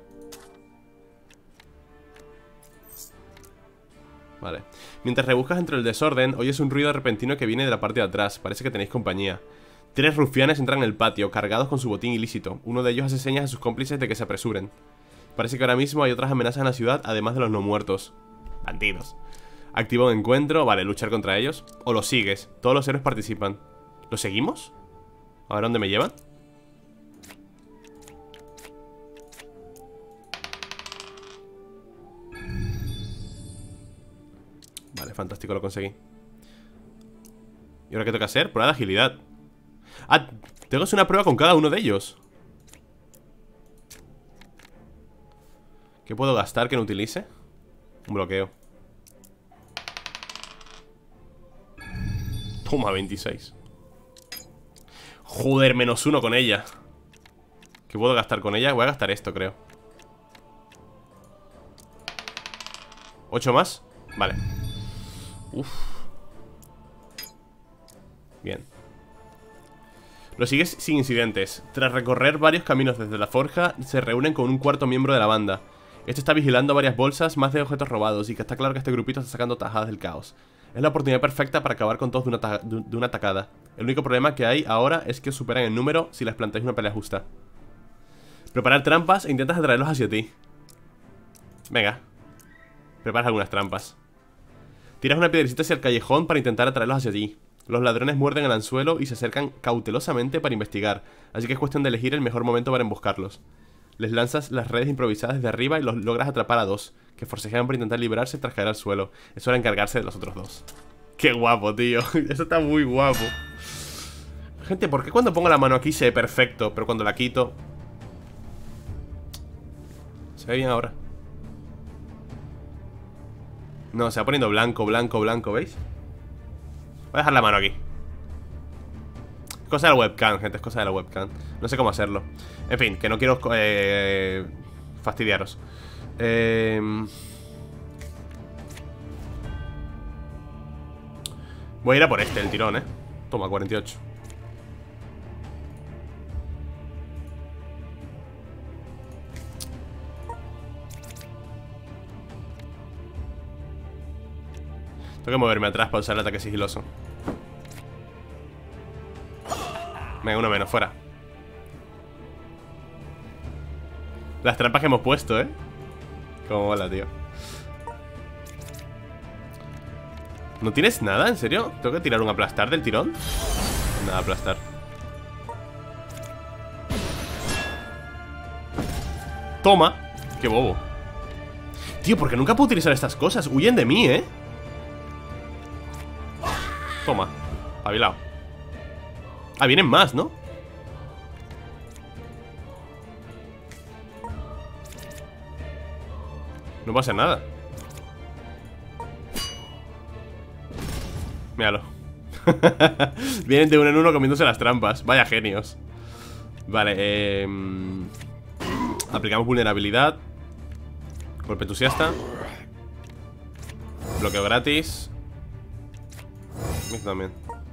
Vale. Mientras rebuscas entre el desorden, oyes un ruido repentino que viene de la parte de atrás. Parece que tenéis compañía. 3 rufianes entran en el patio, cargados con su botín ilícito. Uno de ellos hace señas a sus cómplices de que se apresuren. Parece que ahora mismo hay otras amenazas en la ciudad, además de los no muertos. Bandidos. Activa un encuentro, vale, luchar contra ellos. O los sigues, todos los héroes participan. ¿Los seguimos? A ver dónde me llevan. Vale, fantástico, lo conseguí. ¿Y ahora qué tengo que hacer? Prueba de agilidad. Ah, tengo que hacer una prueba con cada uno de ellos. ¿Qué puedo gastar que no utilice? Un bloqueo. Toma, 26. Joder, -1 con ella. ¿Qué puedo gastar con ella? Voy a gastar esto, creo. 8 más. Vale. Uf. Bien. Lo sigues sin incidentes. Tras recorrer varios caminos desde la forja, se reúnen con un cuarto miembro de la banda. Este está vigilando varias bolsas más de objetos robados y que está claro que este grupito está sacando tajadas del caos. Es la oportunidad perfecta para acabar con todos de una tacada. El único problema que hay ahora es que os superan en número si les planteáis una pelea justa. Preparar trampas e intentas atraerlos hacia ti. Venga. Preparas algunas trampas. Tiras una piedrecita hacia el callejón para intentar atraerlos hacia ti. Los ladrones muerden el anzuelo y se acercan cautelosamente para investigar, así que es cuestión de elegir el mejor momento para emboscarlos. Les lanzas las redes improvisadas desde arriba y los logras atrapar a 2, que forcejean para intentar librarse tras caer al suelo. Es hora de encargarse de los otros 2. ¡Qué guapo, tío! Eso está muy guapo. Gente, ¿por qué cuando pongo la mano aquí se ve perfecto, pero cuando la quito se ve bien ahora? No, se va poniendo blanco, blanco, blanco, ¿veis? Voy a dejar la mano aquí. Cosa de la webcam, gente, es cosa de la webcam. No sé cómo hacerlo. En fin, que no quiero fastidiaros. Voy a ir a por este, el tirón, Toma, 48. Tengo que moverme atrás para usar el ataque sigiloso. Venga, uno menos, fuera. Las trampas que hemos puesto, Cómo mola, tío. ¿No tienes nada? ¿En serio? ¿Tengo que tirar un aplastar del tirón? Nada, aplastar. Toma. Qué bobo. Tío, ¿por qué nunca puedo utilizar estas cosas? Huyen de mí, Toma, pabilao. Ah, vienen más, ¿no? No puedo hacer nada. Míralo. Vienen de uno en uno comiéndose las trampas. Vaya genios. Vale, aplicamos vulnerabilidad. Golpe entusiasta. Bloqueo gratis. Esto también.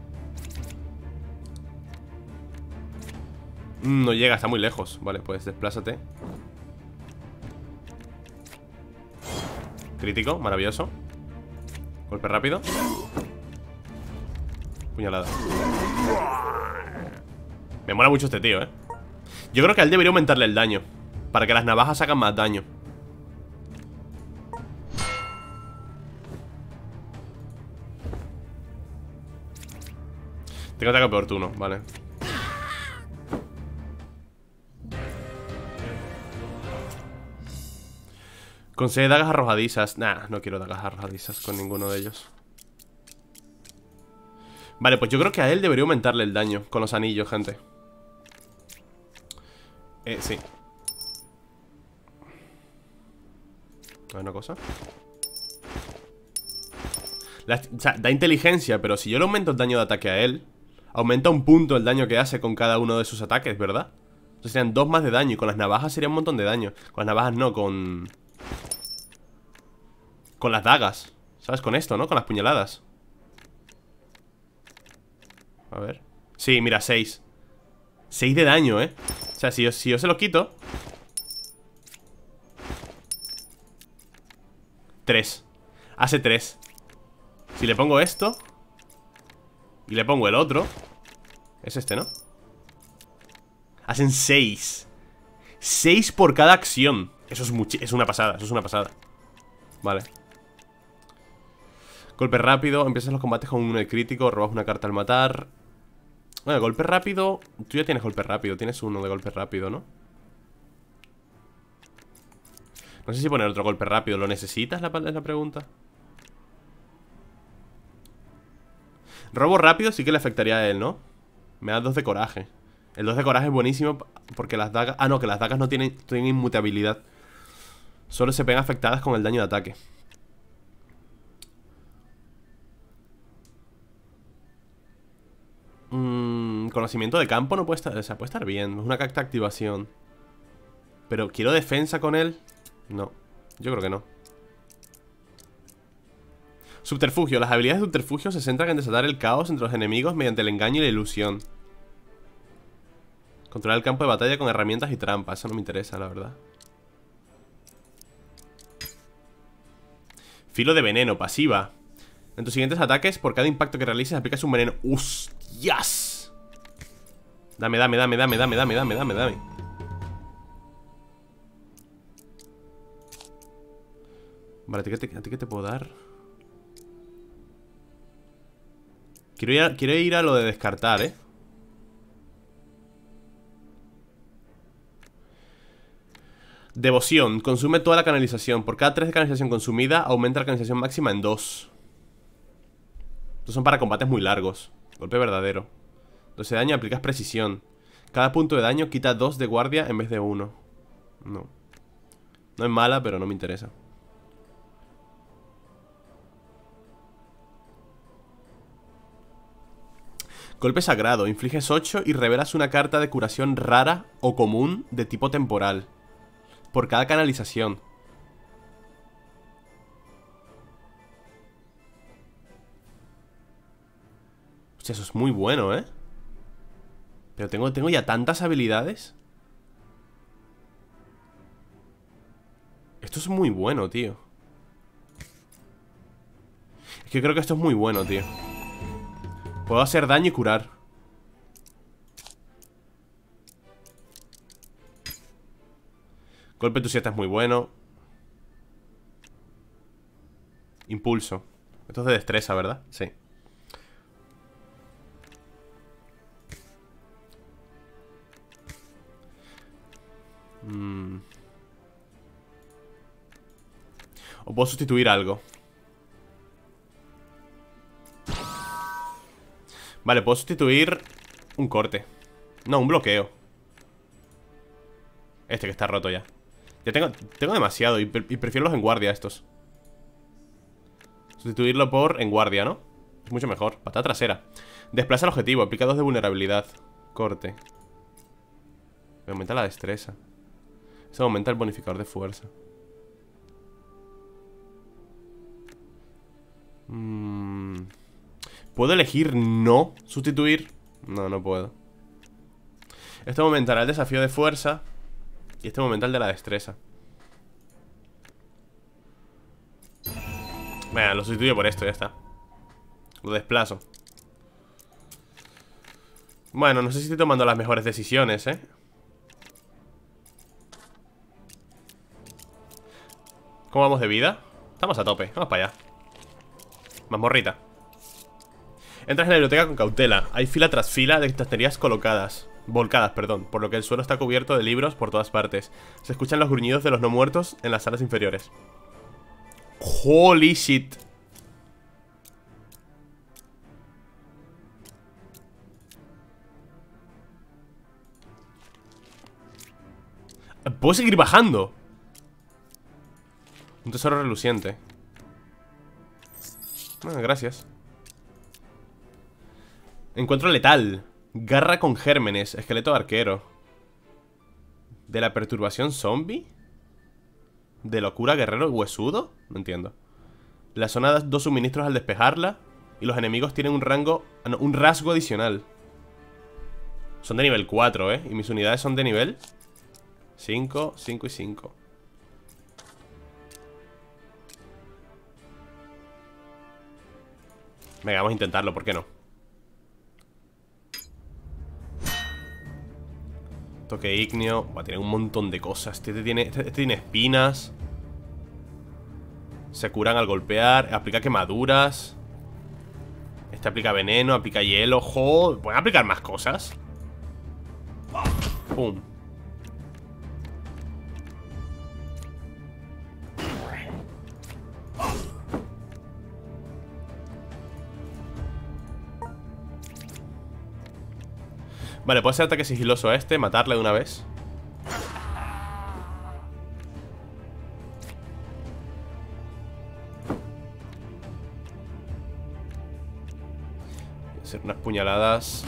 No llega, está muy lejos. Vale, pues desplázate. Crítico, maravilloso. Golpe rápido. Puñalada. Me mola mucho este tío, Yo creo que a él debería aumentarle el daño, para que las navajas hagan más daño. Tengo ataque oportuno, vale. Consigue dagas arrojadizas. Nah, no quiero dagas arrojadizas con ninguno de ellos. Vale, pues yo creo que a él debería aumentarle el daño con los anillos, gente. Sí. A ver una cosa. O sea, da inteligencia, pero si yo le aumento el daño de ataque a él, aumenta un punto el daño que hace con cada uno de sus ataques, ¿verdad? Entonces serían 2 más de daño. Y con las navajas sería un montón de daño. Con las navajas no, con las dagas, ¿sabes? Con esto, ¿no? Con las puñaladas. A ver. Sí, mira, 6. 6 de daño, O sea, si yo se lo quito 3. Hace 3. Si le pongo esto y le pongo el otro, es este, ¿no? Hacen 6. 6 por cada acción. Eso es una pasada, eso es una pasada. Vale. Golpe rápido, empiezas los combates con un crítico, robas una carta al matar. Bueno, golpe rápido. Tú ya tienes golpe rápido, tienes uno de golpe rápido, ¿no? No sé si poner otro golpe rápido. ¿Lo necesitas? Es la pregunta. Robo rápido sí que le afectaría a él, ¿no? Me da 2 de coraje. El 2 de coraje es buenísimo porque las dagas... Ah, no, que las dagas no tienen inmutabilidad. Solo se ven afectadas con el daño de ataque. Conocimiento de campo no puede estar... O sea, puede estar bien. Es una carta de activación. Pero ¿quiero defensa con él? No, yo creo que no. Subterfugio. Las habilidades de subterfugio se centran en desatar el caos entre los enemigos mediante el engaño y la ilusión. Controlar el campo de batalla con herramientas y trampas. Eso no me interesa, la verdad. Filo de veneno, pasiva. En tus siguientes ataques, por cada impacto que realices, aplicas un veneno. ¡Hostias! Dame. Vale, ¿a ti qué te puedo dar? Quiero ir a lo de descartar, Devoción, consume toda la canalización. Por cada 3 de canalización consumida, aumenta la canalización máxima en 2. Estos son para combates muy largos. Golpe verdadero. 12 de daño, aplicas precisión. Cada punto de daño quita 2 de guardia en vez de 1. No. No es mala, pero no me interesa. Golpe sagrado, infliges 8 y revelas una carta de curación rara o común de tipo temporal por cada canalización. Hostia, eso es muy bueno, Pero tengo ya tantas habilidades. Esto es muy bueno, tío. Es que creo que esto es muy bueno, tío. Puedo hacer daño y curar. Golpe entusiasta es muy bueno. Impulso. Esto es de destreza, ¿verdad? Sí. O puedo sustituir algo. Vale, puedo sustituir un corte. No, un bloqueo. Este que está roto ya. Ya tengo demasiado y prefiero los en guardia estos. Sustituirlo por en guardia, ¿no? Es mucho mejor. Patada trasera. Desplaza el objetivo. Aplica 2 de vulnerabilidad. Corte. Me aumenta la destreza. Eso aumenta el bonificador de fuerza. ¿Puedo elegir no sustituir? No, no puedo. Esto aumentará el desafío de fuerza. Y este aumenta el de la destreza. Venga, lo sustituyo por esto, ya está. Lo desplazo. Bueno, no sé si estoy tomando las mejores decisiones, ¿eh? ¿Cómo vamos de vida? Estamos a tope, vamos para allá. Mazmorrita. Entras en la biblioteca con cautela. Hay fila tras fila de estanterías volcadas, perdón, por lo que el suelo está cubierto de libros por todas partes. Se escuchan los gruñidos de los no muertos en las salas inferiores. Holy shit. Puedo seguir bajando. Un tesoro reluciente. Gracias. Encuentro letal. Garra con gérmenes. Esqueleto arquero. ¿De la perturbación zombie? ¿De locura guerrero huesudo? No entiendo. La zona da 2 suministros al despejarla. Y los enemigos tienen un rango... no, un rasgo adicional. Son de nivel 4, ¿eh? Y mis unidades son de nivel 5, 5 y 5. Venga, vamos a intentarlo, ¿por qué no? Toque ígneo. Va a tener un montón de cosas. Este tiene espinas. Se curan al golpear. Aplica quemaduras. Este aplica veneno, aplica hielo. ¡Jo! ¿Pueden aplicar más cosas? ¡Pum! Vale, puede ser ataque sigiloso a este. Matarle de una vez. Hacer unas puñaladas.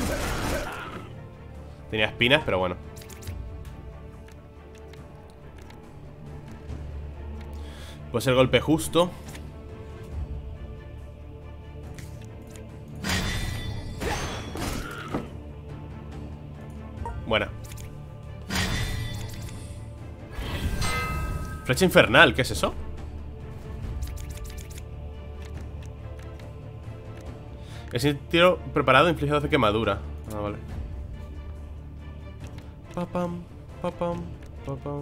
Tenía espinas, pero bueno. Puede ser golpe justo. Buena. Flecha infernal, ¿qué es eso? Ese tiro preparado inflige 12 quemadura. Ah, vale. Papam, papam, papam.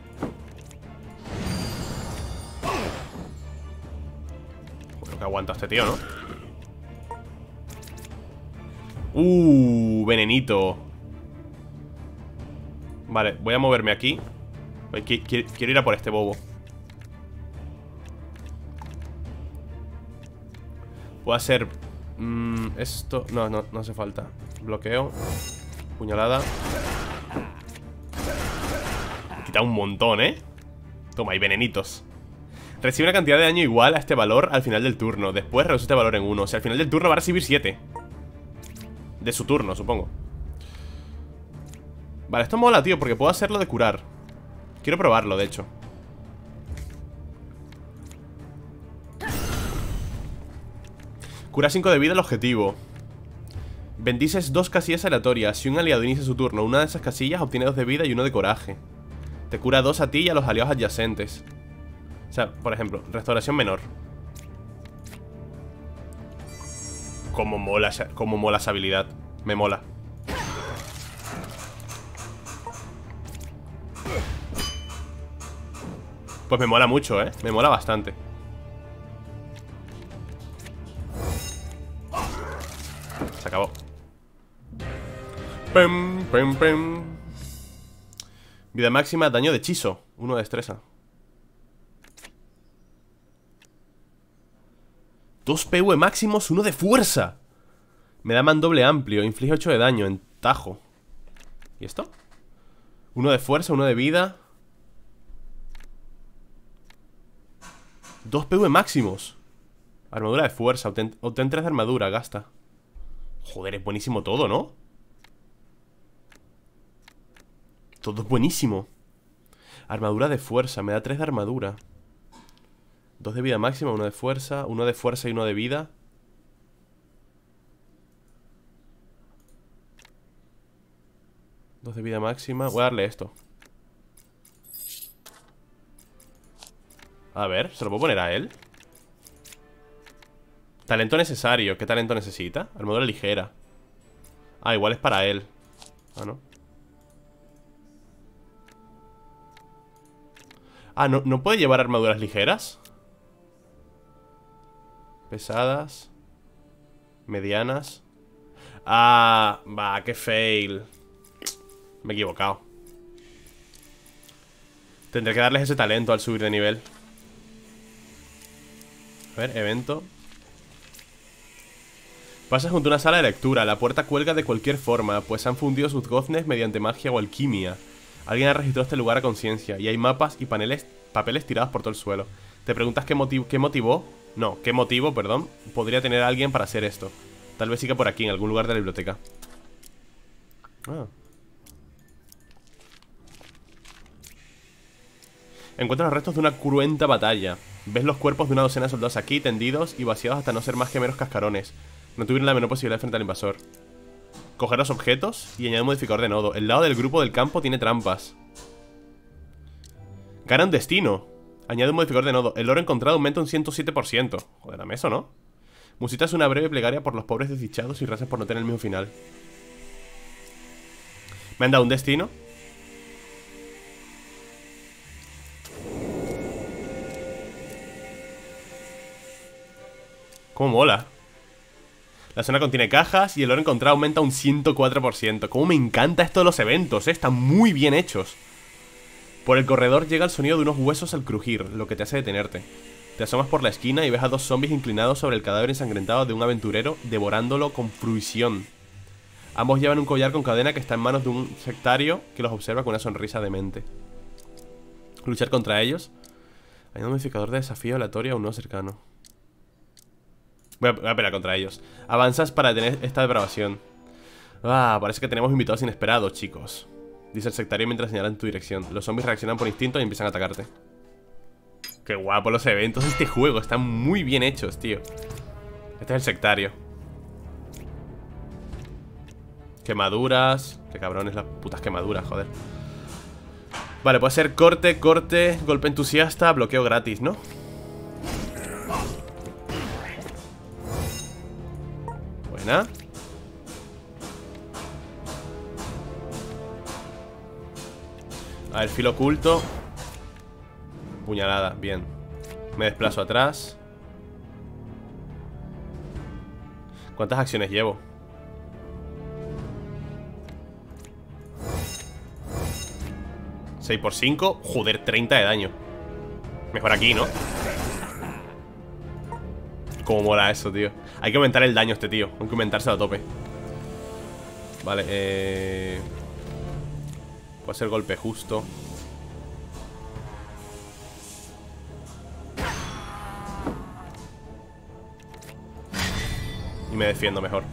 Joder, que aguanta este tío, ¿no? Venenito. Vale, voy a moverme aquí. Quiero ir a por este bobo. Puedo hacer... esto... No hace falta. Bloqueo. Puñalada. Quita un montón, ¿eh? Toma, hay venenitos. Recibe una cantidad de daño igual a este valor al final del turno. Después reduce este valor en 1. O sea, al final del turno va a recibir 7. De su turno, supongo. Vale, esto mola, tío, porque puedo hacerlo de curar. Quiero probarlo, de hecho. Cura 5 de vida al objetivo. Bendices 2 casillas aleatorias. Si un aliado inicia su turno, una de esas casillas obtiene 2 de vida y 1 de coraje. Te cura 2 a ti y a los aliados adyacentes. O sea, por ejemplo, restauración menor. Como mola esa habilidad. Me mola. Pues me mola mucho, ¿eh? Me mola bastante. Se acabó. Pem, pem, pem. Vida máxima, daño de hechizo. 1 de destreza. 2 PV máximos, 1 de fuerza. Me da mandoble amplio. Inflige 8 de daño en tajo. ¿Y esto? 1 de fuerza, 1 de vida. 2 PV máximos. Armadura de fuerza. Obtén 3 de armadura, gasta. Joder, es buenísimo todo, ¿no? Todo es buenísimo. Armadura de fuerza, me da 3 de armadura. 2 de vida máxima, 1 de fuerza. 1 de fuerza y 1 de vida. Dos de vida máxima. Voy a darle esto. A ver, ¿se lo puedo poner a él? Talento necesario. ¿Qué talento necesita? Armadura ligera. Ah, igual es para él. Ah, ¿no? Ah, ¿no puede llevar armaduras ligeras? Pesadas. Medianas. Ah, va, qué fail. Me he equivocado. Tendré que darles ese talento al subir de nivel. A ver, evento. Pasas junto a una sala de lectura. La puerta cuelga de cualquier forma, pues han fundido sus goznes mediante magia o alquimia. Alguien ha registrado este lugar a conciencia, y hay mapas y papeles tirados por todo el suelo. Te preguntas qué motivo, perdón, podría tener alguien para hacer esto. Tal vez siga por aquí, en algún lugar de la biblioteca. Ah. Encuentras los restos de una cruenta batalla. Ves los cuerpos de una docena de soldados aquí, tendidos y vaciados hasta no ser más que meros cascarones. No tuvieron la menor posibilidad frente al invasor. Coger los objetos y añade un modificador de nodo. El lado del grupo del campo tiene trampas. Gana un destino. Añade un modificador de nodo. El oro encontrado aumenta un 107%. Joder, dame eso, ¿no? Musitas una breve plegaria por los pobres desdichados y rezas por no tener el mismo final. Me han dado un destino. Cómo mola. La zona contiene cajas y el oro encontrado aumenta un 104%. Cómo me encanta esto de los eventos, están muy bien hechos. Por el corredor llega el sonido de unos huesos al crujir, lo que te hace detenerte. Te asomas por la esquina y ves a dos zombies inclinados sobre el cadáver ensangrentado de un aventurero, devorándolo con fruición. Ambos llevan un collar con cadena que está en manos de un sectario que los observa con una sonrisa demente. Luchar contra ellos. Hay un modificador de desafío aleatorio a uno cercano. Voy a pelear contra ellos. Avanzas para detener esta depravación. Ah, parece que tenemos invitados inesperados, chicos, dice el sectario mientras señala en tu dirección. Los zombies reaccionan por instinto y empiezan a atacarte. Qué guapo los eventos de este juego. Están muy bien hechos, tío. Este es el sectario. Quemaduras. Qué cabrones las putas quemaduras, joder. Vale, puede ser corte, golpe entusiasta, bloqueo gratis, ¿no? Buena. A ver, filo oculto. Puñalada, bien. Me desplazo atrás. ¿Cuántas acciones llevo? ¿6 por 5? Joder, 30 de daño. Mejor aquí, ¿no? Cómo mola eso, tío. Hay que aumentar el daño a este tío. Hay que aumentárselo a tope. Vale, puede ser golpe justo. Y me defiendo mejor.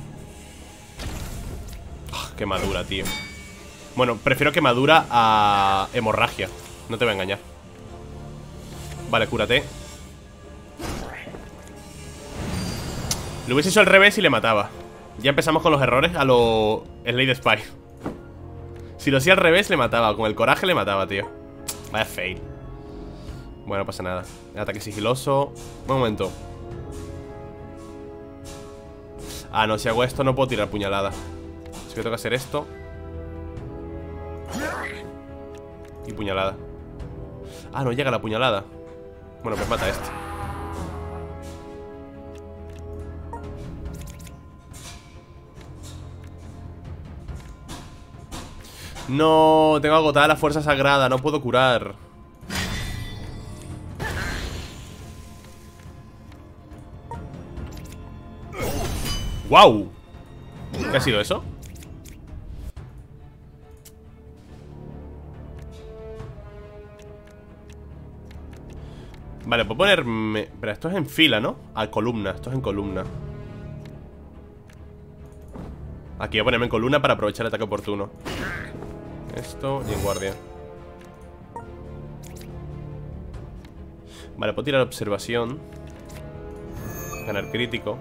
Oh, quemadura, tío. Bueno, prefiero quemadura a hemorragia. No te voy a engañar. Vale, cúrate. Lo hubiese hecho al revés y le mataba. Ya empezamos con los errores a lo Slade Spy. Si lo hacía al revés le mataba. Con el coraje le mataba, tío. Vaya fail. Bueno, no pasa nada. Ataque sigiloso. Un momento. Ah, no, si hago esto no puedo tirar puñalada. Así que tengo que hacer esto. Y puñalada. Ah, no llega la puñalada. Bueno, pues mata a este. No, tengo agotada la fuerza sagrada. No puedo curar. ¡Wow! ¿Qué ha sido eso? Vale, puedo ponerme... Pero esto es en fila, ¿no? A columna, esto es en columna. Aquí voy a ponerme en columna para aprovechar el ataque oportuno. Esto y en guardia. Vale, puedo tirar observación. Ganar crítico.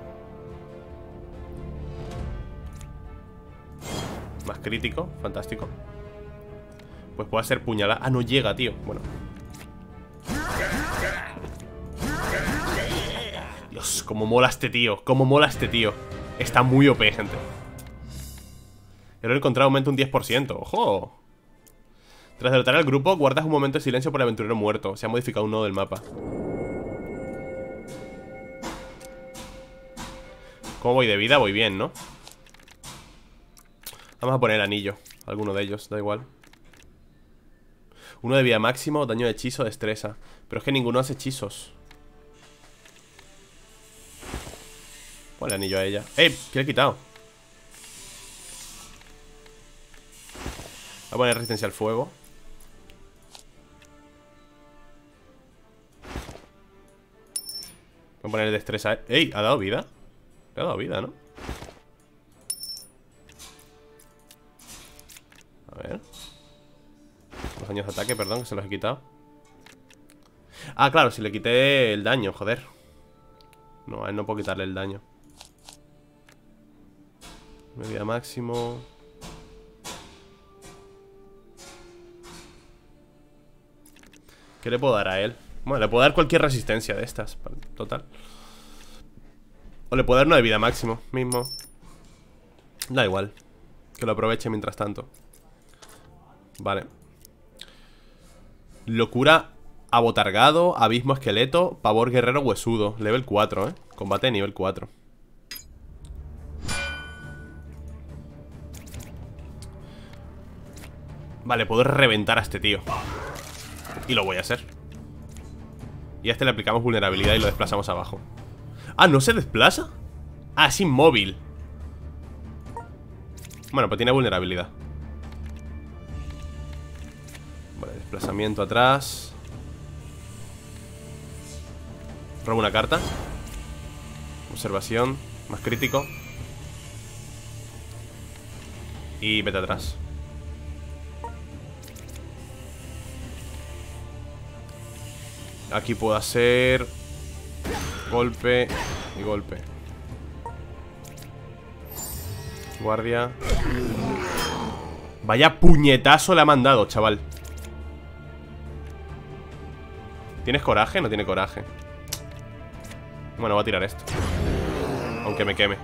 Más crítico, fantástico. Pues puedo hacer puñalada. Ah, no llega, tío, bueno. Dios, cómo mola este tío. Cómo mola este tío. Está muy OP, gente. Error encontrado aumenta un 10%. ¡Ojo! Tras derrotar al grupo, guardas un momento de silencio por el aventurero muerto. Se ha modificado un nodo del mapa. ¿Cómo voy de vida? Voy bien, ¿no? Vamos a poner el anillo. Alguno de ellos, da igual. Uno de vida máximo, daño de hechizo, destreza. Pero es que ninguno hace hechizos. Ponle anillo a ella. ¡Eh! ¿Qué le he quitado? Voy a poner resistencia al fuego. Voy a poner destreza. ¡Ey! ¿Ha dado vida? Le ha dado vida, ¿no? A ver. Los daños de ataque, perdón, que se los he quitado. Ah, claro, si le quité el daño, joder. No, a él no puedo quitarle el daño. Vida máximo. ¿Qué le puedo dar a él? Bueno, le puedo dar cualquier resistencia de estas. Total. O le puedo dar una de vida máximo mismo. Da igual. Que lo aproveche mientras tanto. Vale. Locura abotargado, abismo esqueleto, pavor guerrero huesudo. Level 4, Combate de nivel 4. Vale, puedo reventar a este tío. Y lo voy a hacer. Y a este le aplicamos vulnerabilidad y lo desplazamos abajo. Ah, ¿no se desplaza? Ah, es inmóvil. Bueno, pues tiene vulnerabilidad. Vale, desplazamiento atrás. Robo una carta. Observación. Más crítico. Y vete atrás. Aquí puedo hacer golpe y golpe. Guardia. Vaya puñetazo le ha mandado, chaval. ¿Tienes coraje? No tiene coraje. Bueno, voy a tirar esto. Aunque me queme.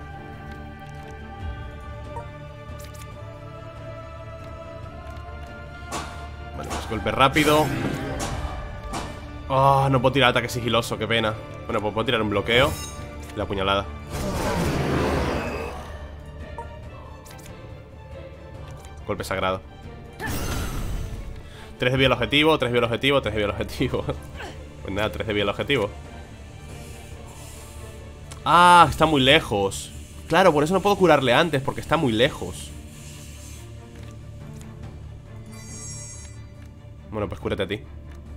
Vale, pues golpe rápido. Oh, no puedo tirar ataque sigiloso, qué pena. Bueno, pues puedo tirar un bloqueo. Y la puñalada. Golpe sagrado. 3 de vida al objetivo, 3 de vida al objetivo, 3 de vida al objetivo. Pues nada, 3 de vida al objetivo. Ah, está muy lejos. Claro, por eso no puedo curarle antes, porque está muy lejos. Bueno, pues cúrate a ti.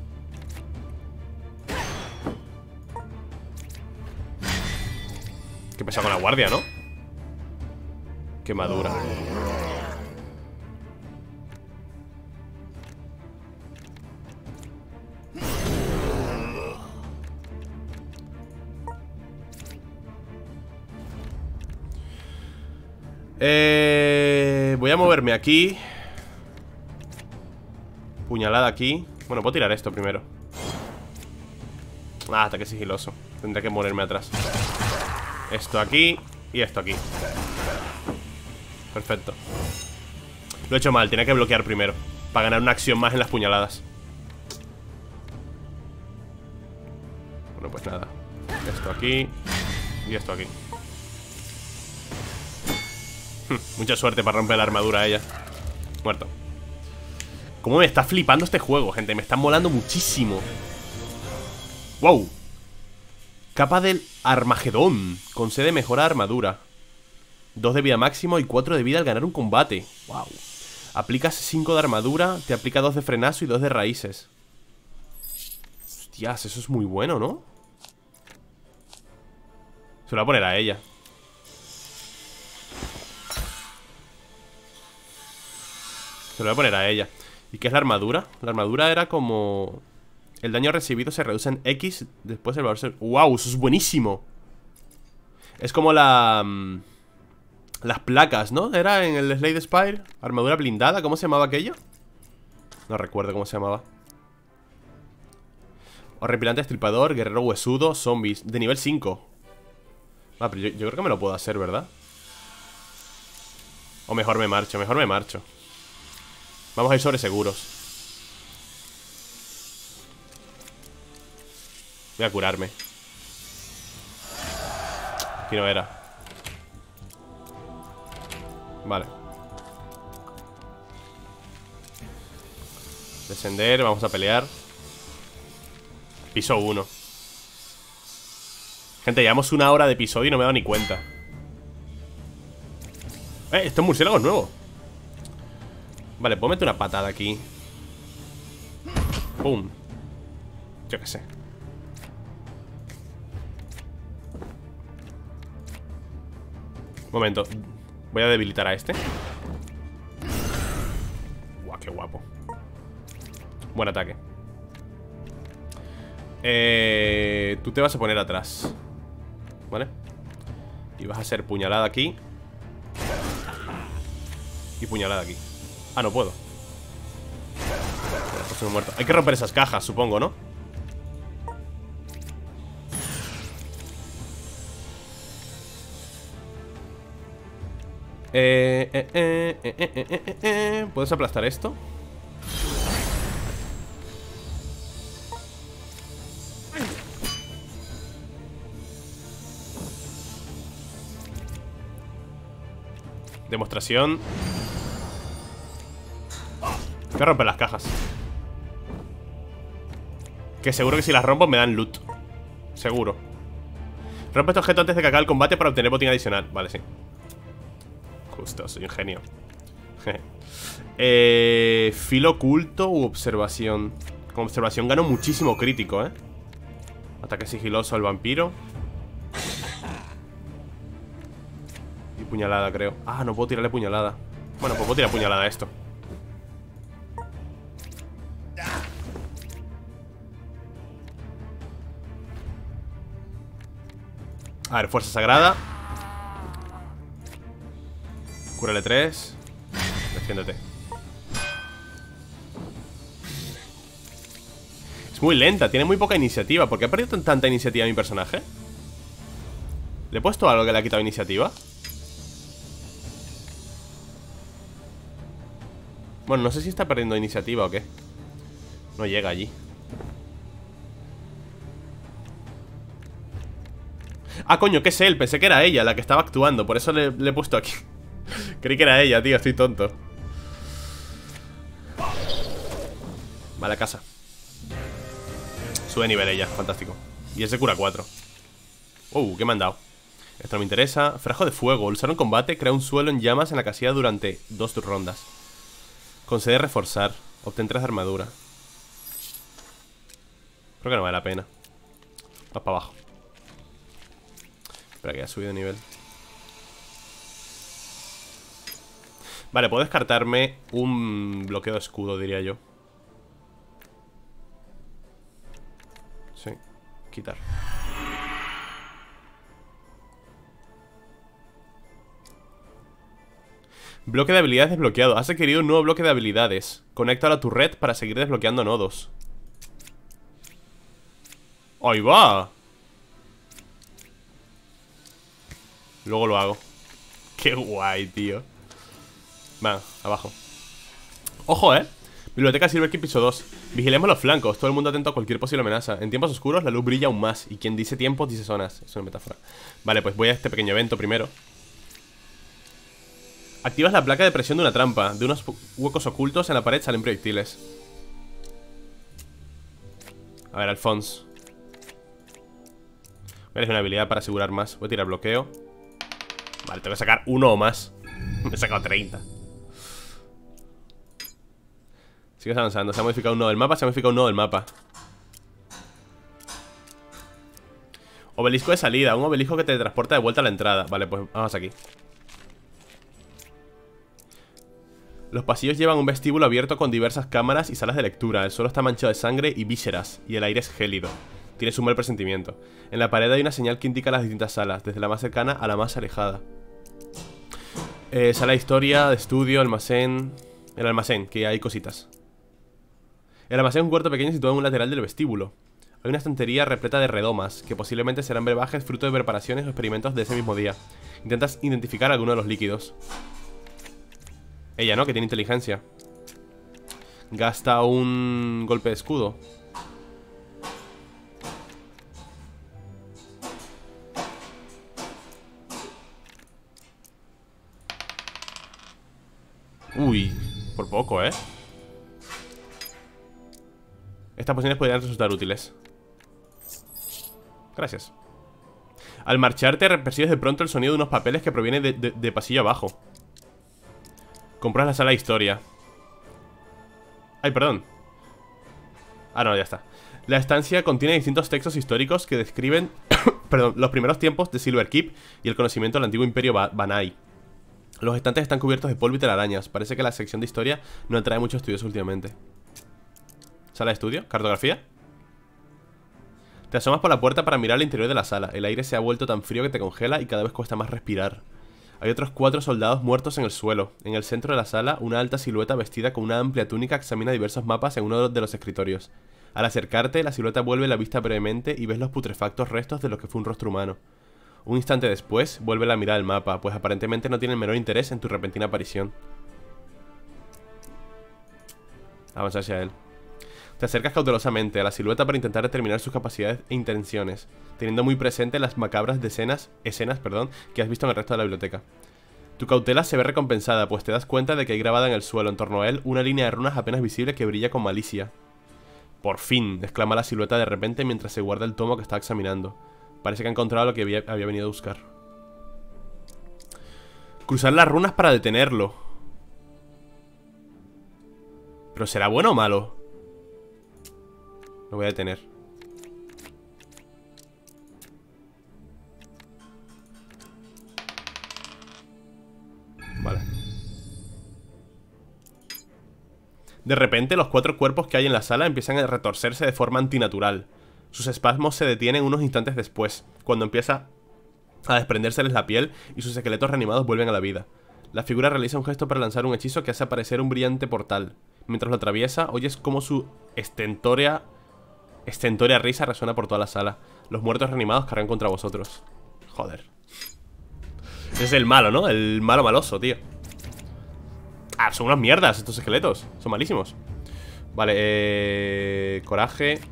Qué pesa con la guardia, ¿no? Quemadura. Voy a moverme aquí. Puñalada aquí. Bueno, puedo tirar esto primero. Ah, ataque sigiloso. Tendré que moverme atrás. Esto aquí y esto aquí. Perfecto. Lo he hecho mal, tenía que bloquear primero para ganar una acción más en las puñaladas. Bueno, pues nada. Esto aquí y esto aquí. Mucha suerte para romper la armadura a ella. Muerto. Cómo me está flipando este juego, gente. Me está molando muchísimo. ¡Wow! Capa del Armagedón. Concede mejora armadura. 2 de vida máximo y 4 de vida al ganar un combate. ¡Wow! Aplicas 5 de armadura. Te aplica 2 de frenazo y 2 de raíces. Hostias, eso es muy bueno, ¿no? Se lo voy a poner a ella. Se lo voy a poner a ella. ¿Y qué es la armadura? La armadura era como... El daño recibido se reduce en X. Después el valor se... ¡Wow! Eso es buenísimo. Es como la... las placas, ¿no? Era en el Slade Spire. Armadura blindada. ¿Cómo se llamaba aquello? No recuerdo cómo se llamaba. Horripilante estripador, guerrero huesudo, zombies. De nivel 5. Ah, pero yo creo que me lo puedo hacer, ¿verdad? O mejor me marcho, mejor me marcho. Vamos a ir sobre seguros. Voy a curarme. Aquí no era. Vale. Descender, vamos a pelear. Piso 1. Gente, llevamos 1 hora de episodio y no me he dado ni cuenta. Estos murciélagos nuevos. Vale, puedo meter una patada aquí. Pum. Yo qué sé. Momento. Voy a debilitar a este. Guau, qué guapo. Buen ataque. Tú te vas a poner atrás. ¿Vale? Y vas a hacer puñalada aquí. Y puñalada aquí. Ah, no puedo. Pues estoy muerto. Hay que romper esas cajas, supongo, ¿no? ¿Puedes aplastar esto? Demostración. Voy a romper las cajas. Que seguro que si las rompo me dan loot. Seguro. Rompe este objeto antes de que acabe el combate para obtener botín adicional. Vale, sí. Justo, soy un genio. Filo oculto u observación. Con observación gano muchísimo crítico, Ataque sigiloso al vampiro. Y puñalada, creo. Ah, no puedo tirarle puñalada. Bueno, pues puedo tirar puñalada a esto. A ver, fuerza sagrada. Cúrale 3. Defiéndete. Es muy lenta, tiene muy poca iniciativa. ¿Por qué ha perdido tanta iniciativa mi personaje? ¿Le he puesto algo que le ha quitado iniciativa? Bueno, no sé si está perdiendo iniciativa o qué. No llega allí. Ah, coño, ¿qué es él? Pensé que era ella la que estaba actuando. Por eso le he puesto aquí. Creí que era ella, tío, estoy tonto. Vale, casa. Sube nivel ella, fantástico. Y ese cura 4. ¿Qué me han dado? Esto no me interesa. Frasco de fuego, usar en combate. Crea un suelo en llamas en la casilla durante 2 rondas. Concede reforzar. Obtén 3 de armadura. Creo que no vale la pena. Vas para abajo. Espera que ya ha subido de nivel. Vale, puedo descartarme un bloqueo de escudo, diría yo. Sí, quitar. Bloque de habilidades desbloqueado. Has adquirido un nuevo bloque de habilidades. Conéctalo a tu red para seguir desbloqueando nodos. ¡Ahí va! Luego lo hago. ¡Qué guay, tío! Va, abajo. ¡Ojo, Biblioteca Silver Key piso 2. Vigilemos los flancos, todo el mundo atento a cualquier posible amenaza. En tiempos oscuros la luz brilla aún más. Y quien dice tiempos dice zonas. Es una metáfora. Vale, pues voy a este pequeño evento primero. Activas la placa de presión de una trampa. De unos huecos ocultos en la pared salen proyectiles. A ver, Alphonse. Voy a elegir una habilidad para asegurar más. Voy a tirar bloqueo. Vale, tengo que sacar 1 o más. Me he sacado 30. Sigues avanzando, se ha modificado un nodo del mapa. Se ha modificado un nodo del mapa. Obelisco de salida, un obelisco que te transporta de vuelta a la entrada. Vale, pues vamos aquí. Los pasillos llevan un vestíbulo abierto con diversas cámaras y salas de lectura. El suelo está manchado de sangre y vísceras. Y el aire es gélido. Tienes un mal presentimiento. En la pared hay una señal que indica las distintas salas, desde la más cercana a la más alejada. Sala de historia, de estudio, almacén. El almacén, que hay cositas. El almacén es un cuarto pequeño situado en un lateral del vestíbulo. Hay una estantería repleta de redomas, que posiblemente serán brebajes fruto de preparaciones o experimentos de ese mismo día. Intentas identificar alguno de los líquidos. Ella, ¿no? Que tiene inteligencia. Gasta un golpe de escudo. Uy, por poco, ¿eh? Estas pociones podrían resultar útiles. Gracias. Al marcharte percibes de pronto el sonido de unos papeles que proviene de pasillo abajo. Compras la sala de historia. Ay, perdón. Ah, no, ya está. La estancia contiene distintos textos históricos que describen perdón, los primeros tiempos de Silver Keep y el conocimiento del antiguo imperio Banai. Los estantes están cubiertos de polvo y telarañas. Parece que la sección de historia no atrae muchos estudiosos últimamente. ¿Sala de estudio? ¿Cartografía? Te asomas por la puerta para mirar al interior de la sala. El aire se ha vuelto tan frío que te congela y cada vez cuesta más respirar. Hay otros 4 soldados muertos en el suelo. En el centro de la sala, una alta silueta vestida con una amplia túnica examina diversos mapas en uno de los escritorios. Al acercarte, la silueta vuelve la vista brevemente y ves los putrefactos restos de lo que fue un rostro humano. Un instante después, vuelve a mirar el mapa, pues aparentemente no tiene el menor interés en tu repentina aparición. Avanza hacia él. Te acercas cautelosamente a la silueta para intentar determinar sus capacidades e intenciones, teniendo muy presente las macabras escenas que has visto en el resto de la biblioteca. Tu cautela se ve recompensada, pues te das cuenta de que hay grabada en el suelo, en torno a él, una línea de runas apenas visible que brilla con malicia. Por fin, exclama la silueta de repente mientras se guarda el tomo que está examinando. Parece que ha encontrado lo que había venido a buscar. Cruzar las runas para detenerlo. ¿Pero será bueno o malo? Lo voy a detener. Vale. De repente los 4 cuerpos que hay en la sala empiezan a retorcerse de forma antinatural. Sus espasmos se detienen unos instantes después, cuando empieza a desprendérseles la piel y sus esqueletos reanimados vuelven a la vida. La figura realiza un gesto para lanzar un hechizo que hace aparecer un brillante portal. Mientras lo atraviesa, oyes cómo su estentórea risa resuena por toda la sala. Los muertos reanimados cargan contra vosotros. Joder. Ese es el malo, ¿no? El malo maloso, tío. Ah, son unas mierdas estos esqueletos. Son malísimos. Vale, coraje.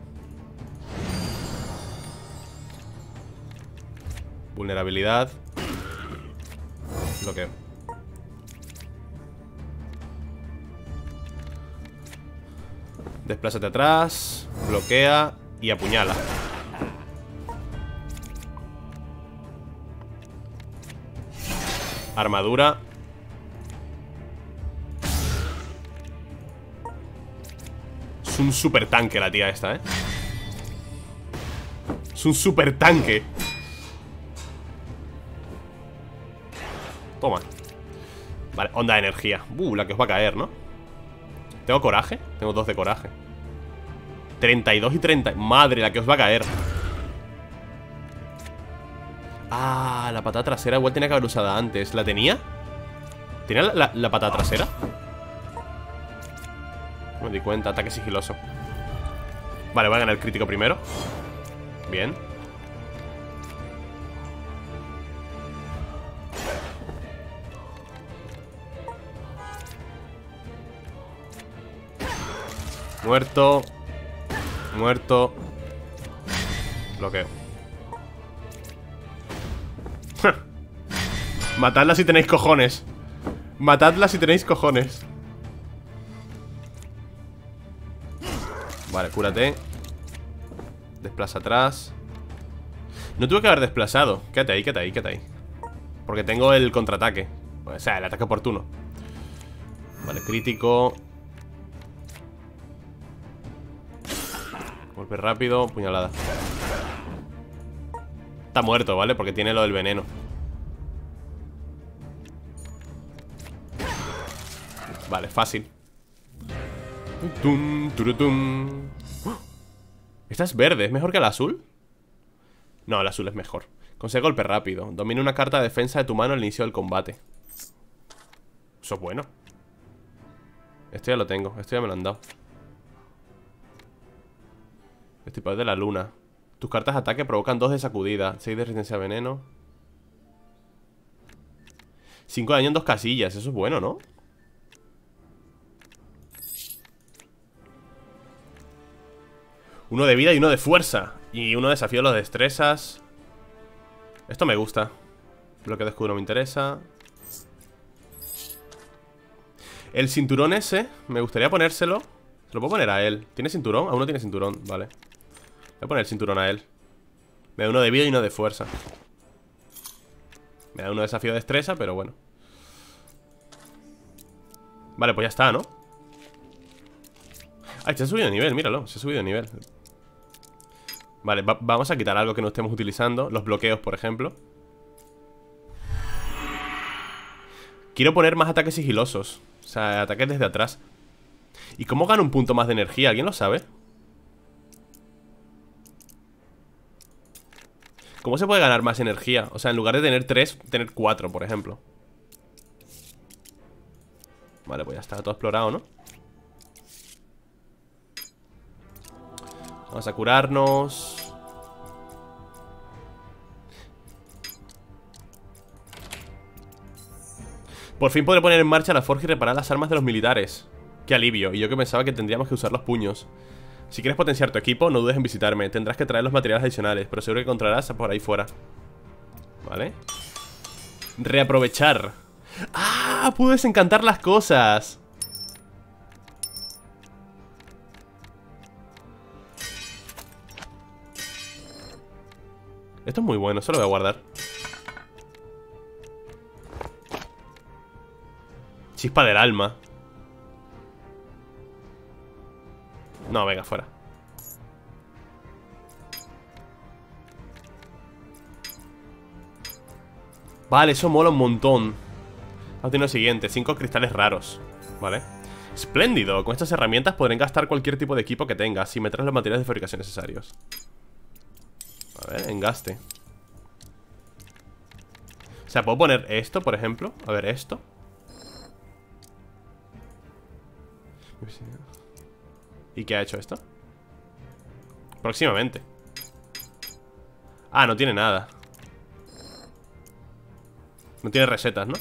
Vulnerabilidad. Bloqueo. Desplázate atrás. Bloquea y apuñala. Armadura. Es un super tanque la tía esta, ¿eh? Es un super tanque. Toma. Vale, onda de energía. La que os va a caer, ¿no? ¿Tengo coraje? Tengo 2 de coraje. 32 y 30. Madre, la que os va a caer. Ah, la patada trasera igual tenía que haber usada antes. ¿La tenía? ¿Tenía la patada trasera? No me di cuenta, ataque sigiloso. Vale, voy a ganar el crítico primero. Bien. Muerto. Muerto. Bloqueo. Matadla si tenéis cojones. Matadla si tenéis cojones. Vale, cúrate. Desplaza atrás. No tuve que haber desplazado. Quédate ahí, quédate ahí, quédate ahí. Porque tengo el contraataque. O sea, el ataque oportuno. Vale, crítico. Golpe rápido, puñalada. Está muerto, ¿vale? Porque tiene lo del veneno. Vale, fácil. Esta es verde, ¿es mejor que el azul? No, el azul es mejor. Consigue golpe rápido. Domina una carta de defensa de tu mano al inicio del combate. Eso es bueno. Esto ya lo tengo, esto ya me lo han dado. Tipo de la luna. Tus cartas de ataque provocan 2 de sacudida, 6 de resistencia a veneno, 5 de daño en 2 casillas. Eso es bueno, ¿no? Uno de vida y uno de fuerza. Y uno de desafío a los destrezas. Esto me gusta. Bloqueo de escudo no me interesa. El cinturón ese, me gustaría ponérselo. Se lo puedo poner a él. ¿Tiene cinturón? Aún no tiene cinturón, vale. Voy a poner el cinturón a él. Me da uno de vida y uno de fuerza. Me da uno de desafío de destreza, pero bueno. Vale, pues ya está, ¿no? Ay, se ha subido de nivel, míralo. Se ha subido de nivel. Vale, vamos a quitar algo que no estemos utilizando. Los bloqueos, por ejemplo. Quiero poner más ataques sigilosos. O sea, ataques desde atrás. ¿Y cómo gano un punto más de energía? ¿Alguien lo sabe? ¿Cómo se puede ganar más energía? O sea, en lugar de tener 3, tener 4, por ejemplo. Vale, pues ya está todo explorado, ¿no? Vamos a curarnos. Por fin podré poner en marcha la forja y reparar las armas de los militares. Qué alivio, y yo que pensaba que tendríamos que usar los puños. Si quieres potenciar tu equipo, no dudes en visitarme. Tendrás que traer los materiales adicionales, pero seguro que encontrarás por ahí fuera. Vale. Reaprovechar. ¡Ah! Pude desencantar las cosas. Esto es muy bueno, eso lo voy a guardar. Chispa del alma. No, venga, fuera. Vale, eso mola un montón. Vamos a tener lo siguiente, 5 cristales raros. Vale. Espléndido, con estas herramientas podré gastar cualquier tipo de equipo que tengas si me traes los materiales de fabricación necesarios. A ver, engaste. O sea, puedo poner esto, por ejemplo. A ver, esto. ¿Y qué ha hecho esto? Próximamente. Ah, no tiene nada. No tiene recetas, ¿no?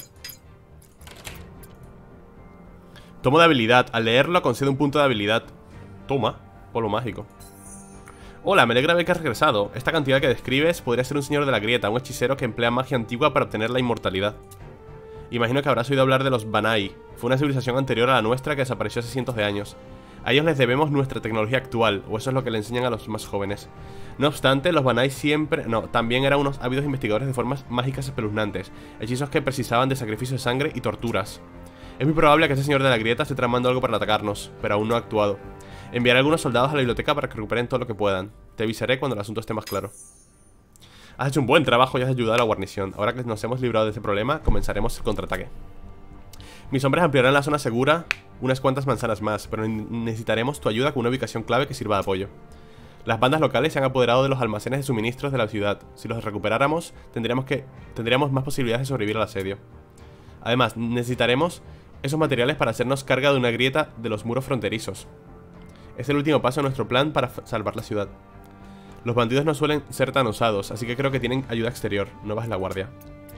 Tomo de habilidad. Al leerlo concede un punto de habilidad. Toma, polvo mágico. Hola, me alegra ver que has regresado. Esta cantidad que describes podría ser un señor de la grieta, un hechicero que emplea magia antigua para obtener la inmortalidad. Imagino que habrás oído hablar de los Vanai. Fue una civilización anterior a la nuestra que desapareció hace cientos de años. A ellos les debemos nuestra tecnología actual, o eso es lo que le enseñan a los más jóvenes. No obstante, los Vanai también eran unos ávidos investigadores de formas mágicas espeluznantes, hechizos que precisaban de sacrificios de sangre y torturas. Es muy probable que ese señor de la grieta esté tramando algo para atacarnos, pero aún no ha actuado. Enviaré a algunos soldados a la biblioteca para que recuperen todo lo que puedan. Te avisaré cuando el asunto esté más claro. Has hecho un buen trabajo y has ayudado a la guarnición. Ahora que nos hemos librado de ese problema, comenzaremos el contraataque. Mis hombres ampliarán la zona segura unas cuantas manzanas más, pero necesitaremos tu ayuda con una ubicación clave que sirva de apoyo. Las bandas locales se han apoderado de los almacenes de suministros de la ciudad. Si los recuperáramos, tendríamos más posibilidades de sobrevivir al asedio. Además, necesitaremos esos materiales para hacernos carga de una grieta de los muros fronterizos. Es el último paso de nuestro plan para salvar la ciudad. Los bandidos no suelen ser tan osados, así que creo que tienen ayuda exterior. No bajes la guardia.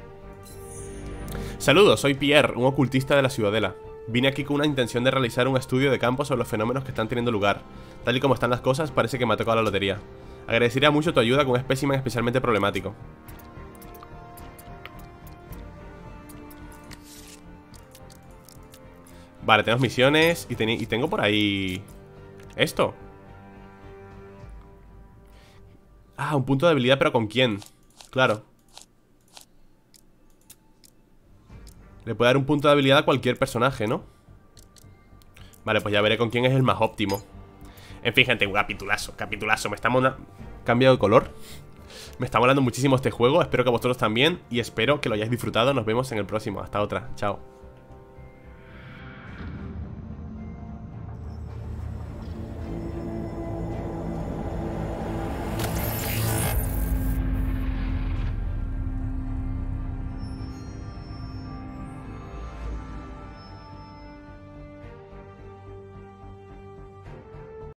Saludos, soy Pierre, un ocultista de la Ciudadela. Vine aquí con una intención de realizar un estudio de campo sobre los fenómenos que están teniendo lugar. Tal y como están las cosas, parece que me ha tocado la lotería. Agradecería mucho tu ayuda con un espécimen especialmente problemático. Vale, tenemos misiones y tengo por ahí... ¿Esto? Ah, un punto de habilidad, pero ¿con quién? Claro. Le puede dar un punto de habilidad a cualquier personaje, ¿no? Vale, pues ya veré con quién es el más óptimo. En fin, gente, un capitulazo. Me está cambiado de color. Me está molando muchísimo este juego. Espero que vosotros también. Y espero que lo hayáis disfrutado. Nos vemos en el próximo. Hasta otra. Chao.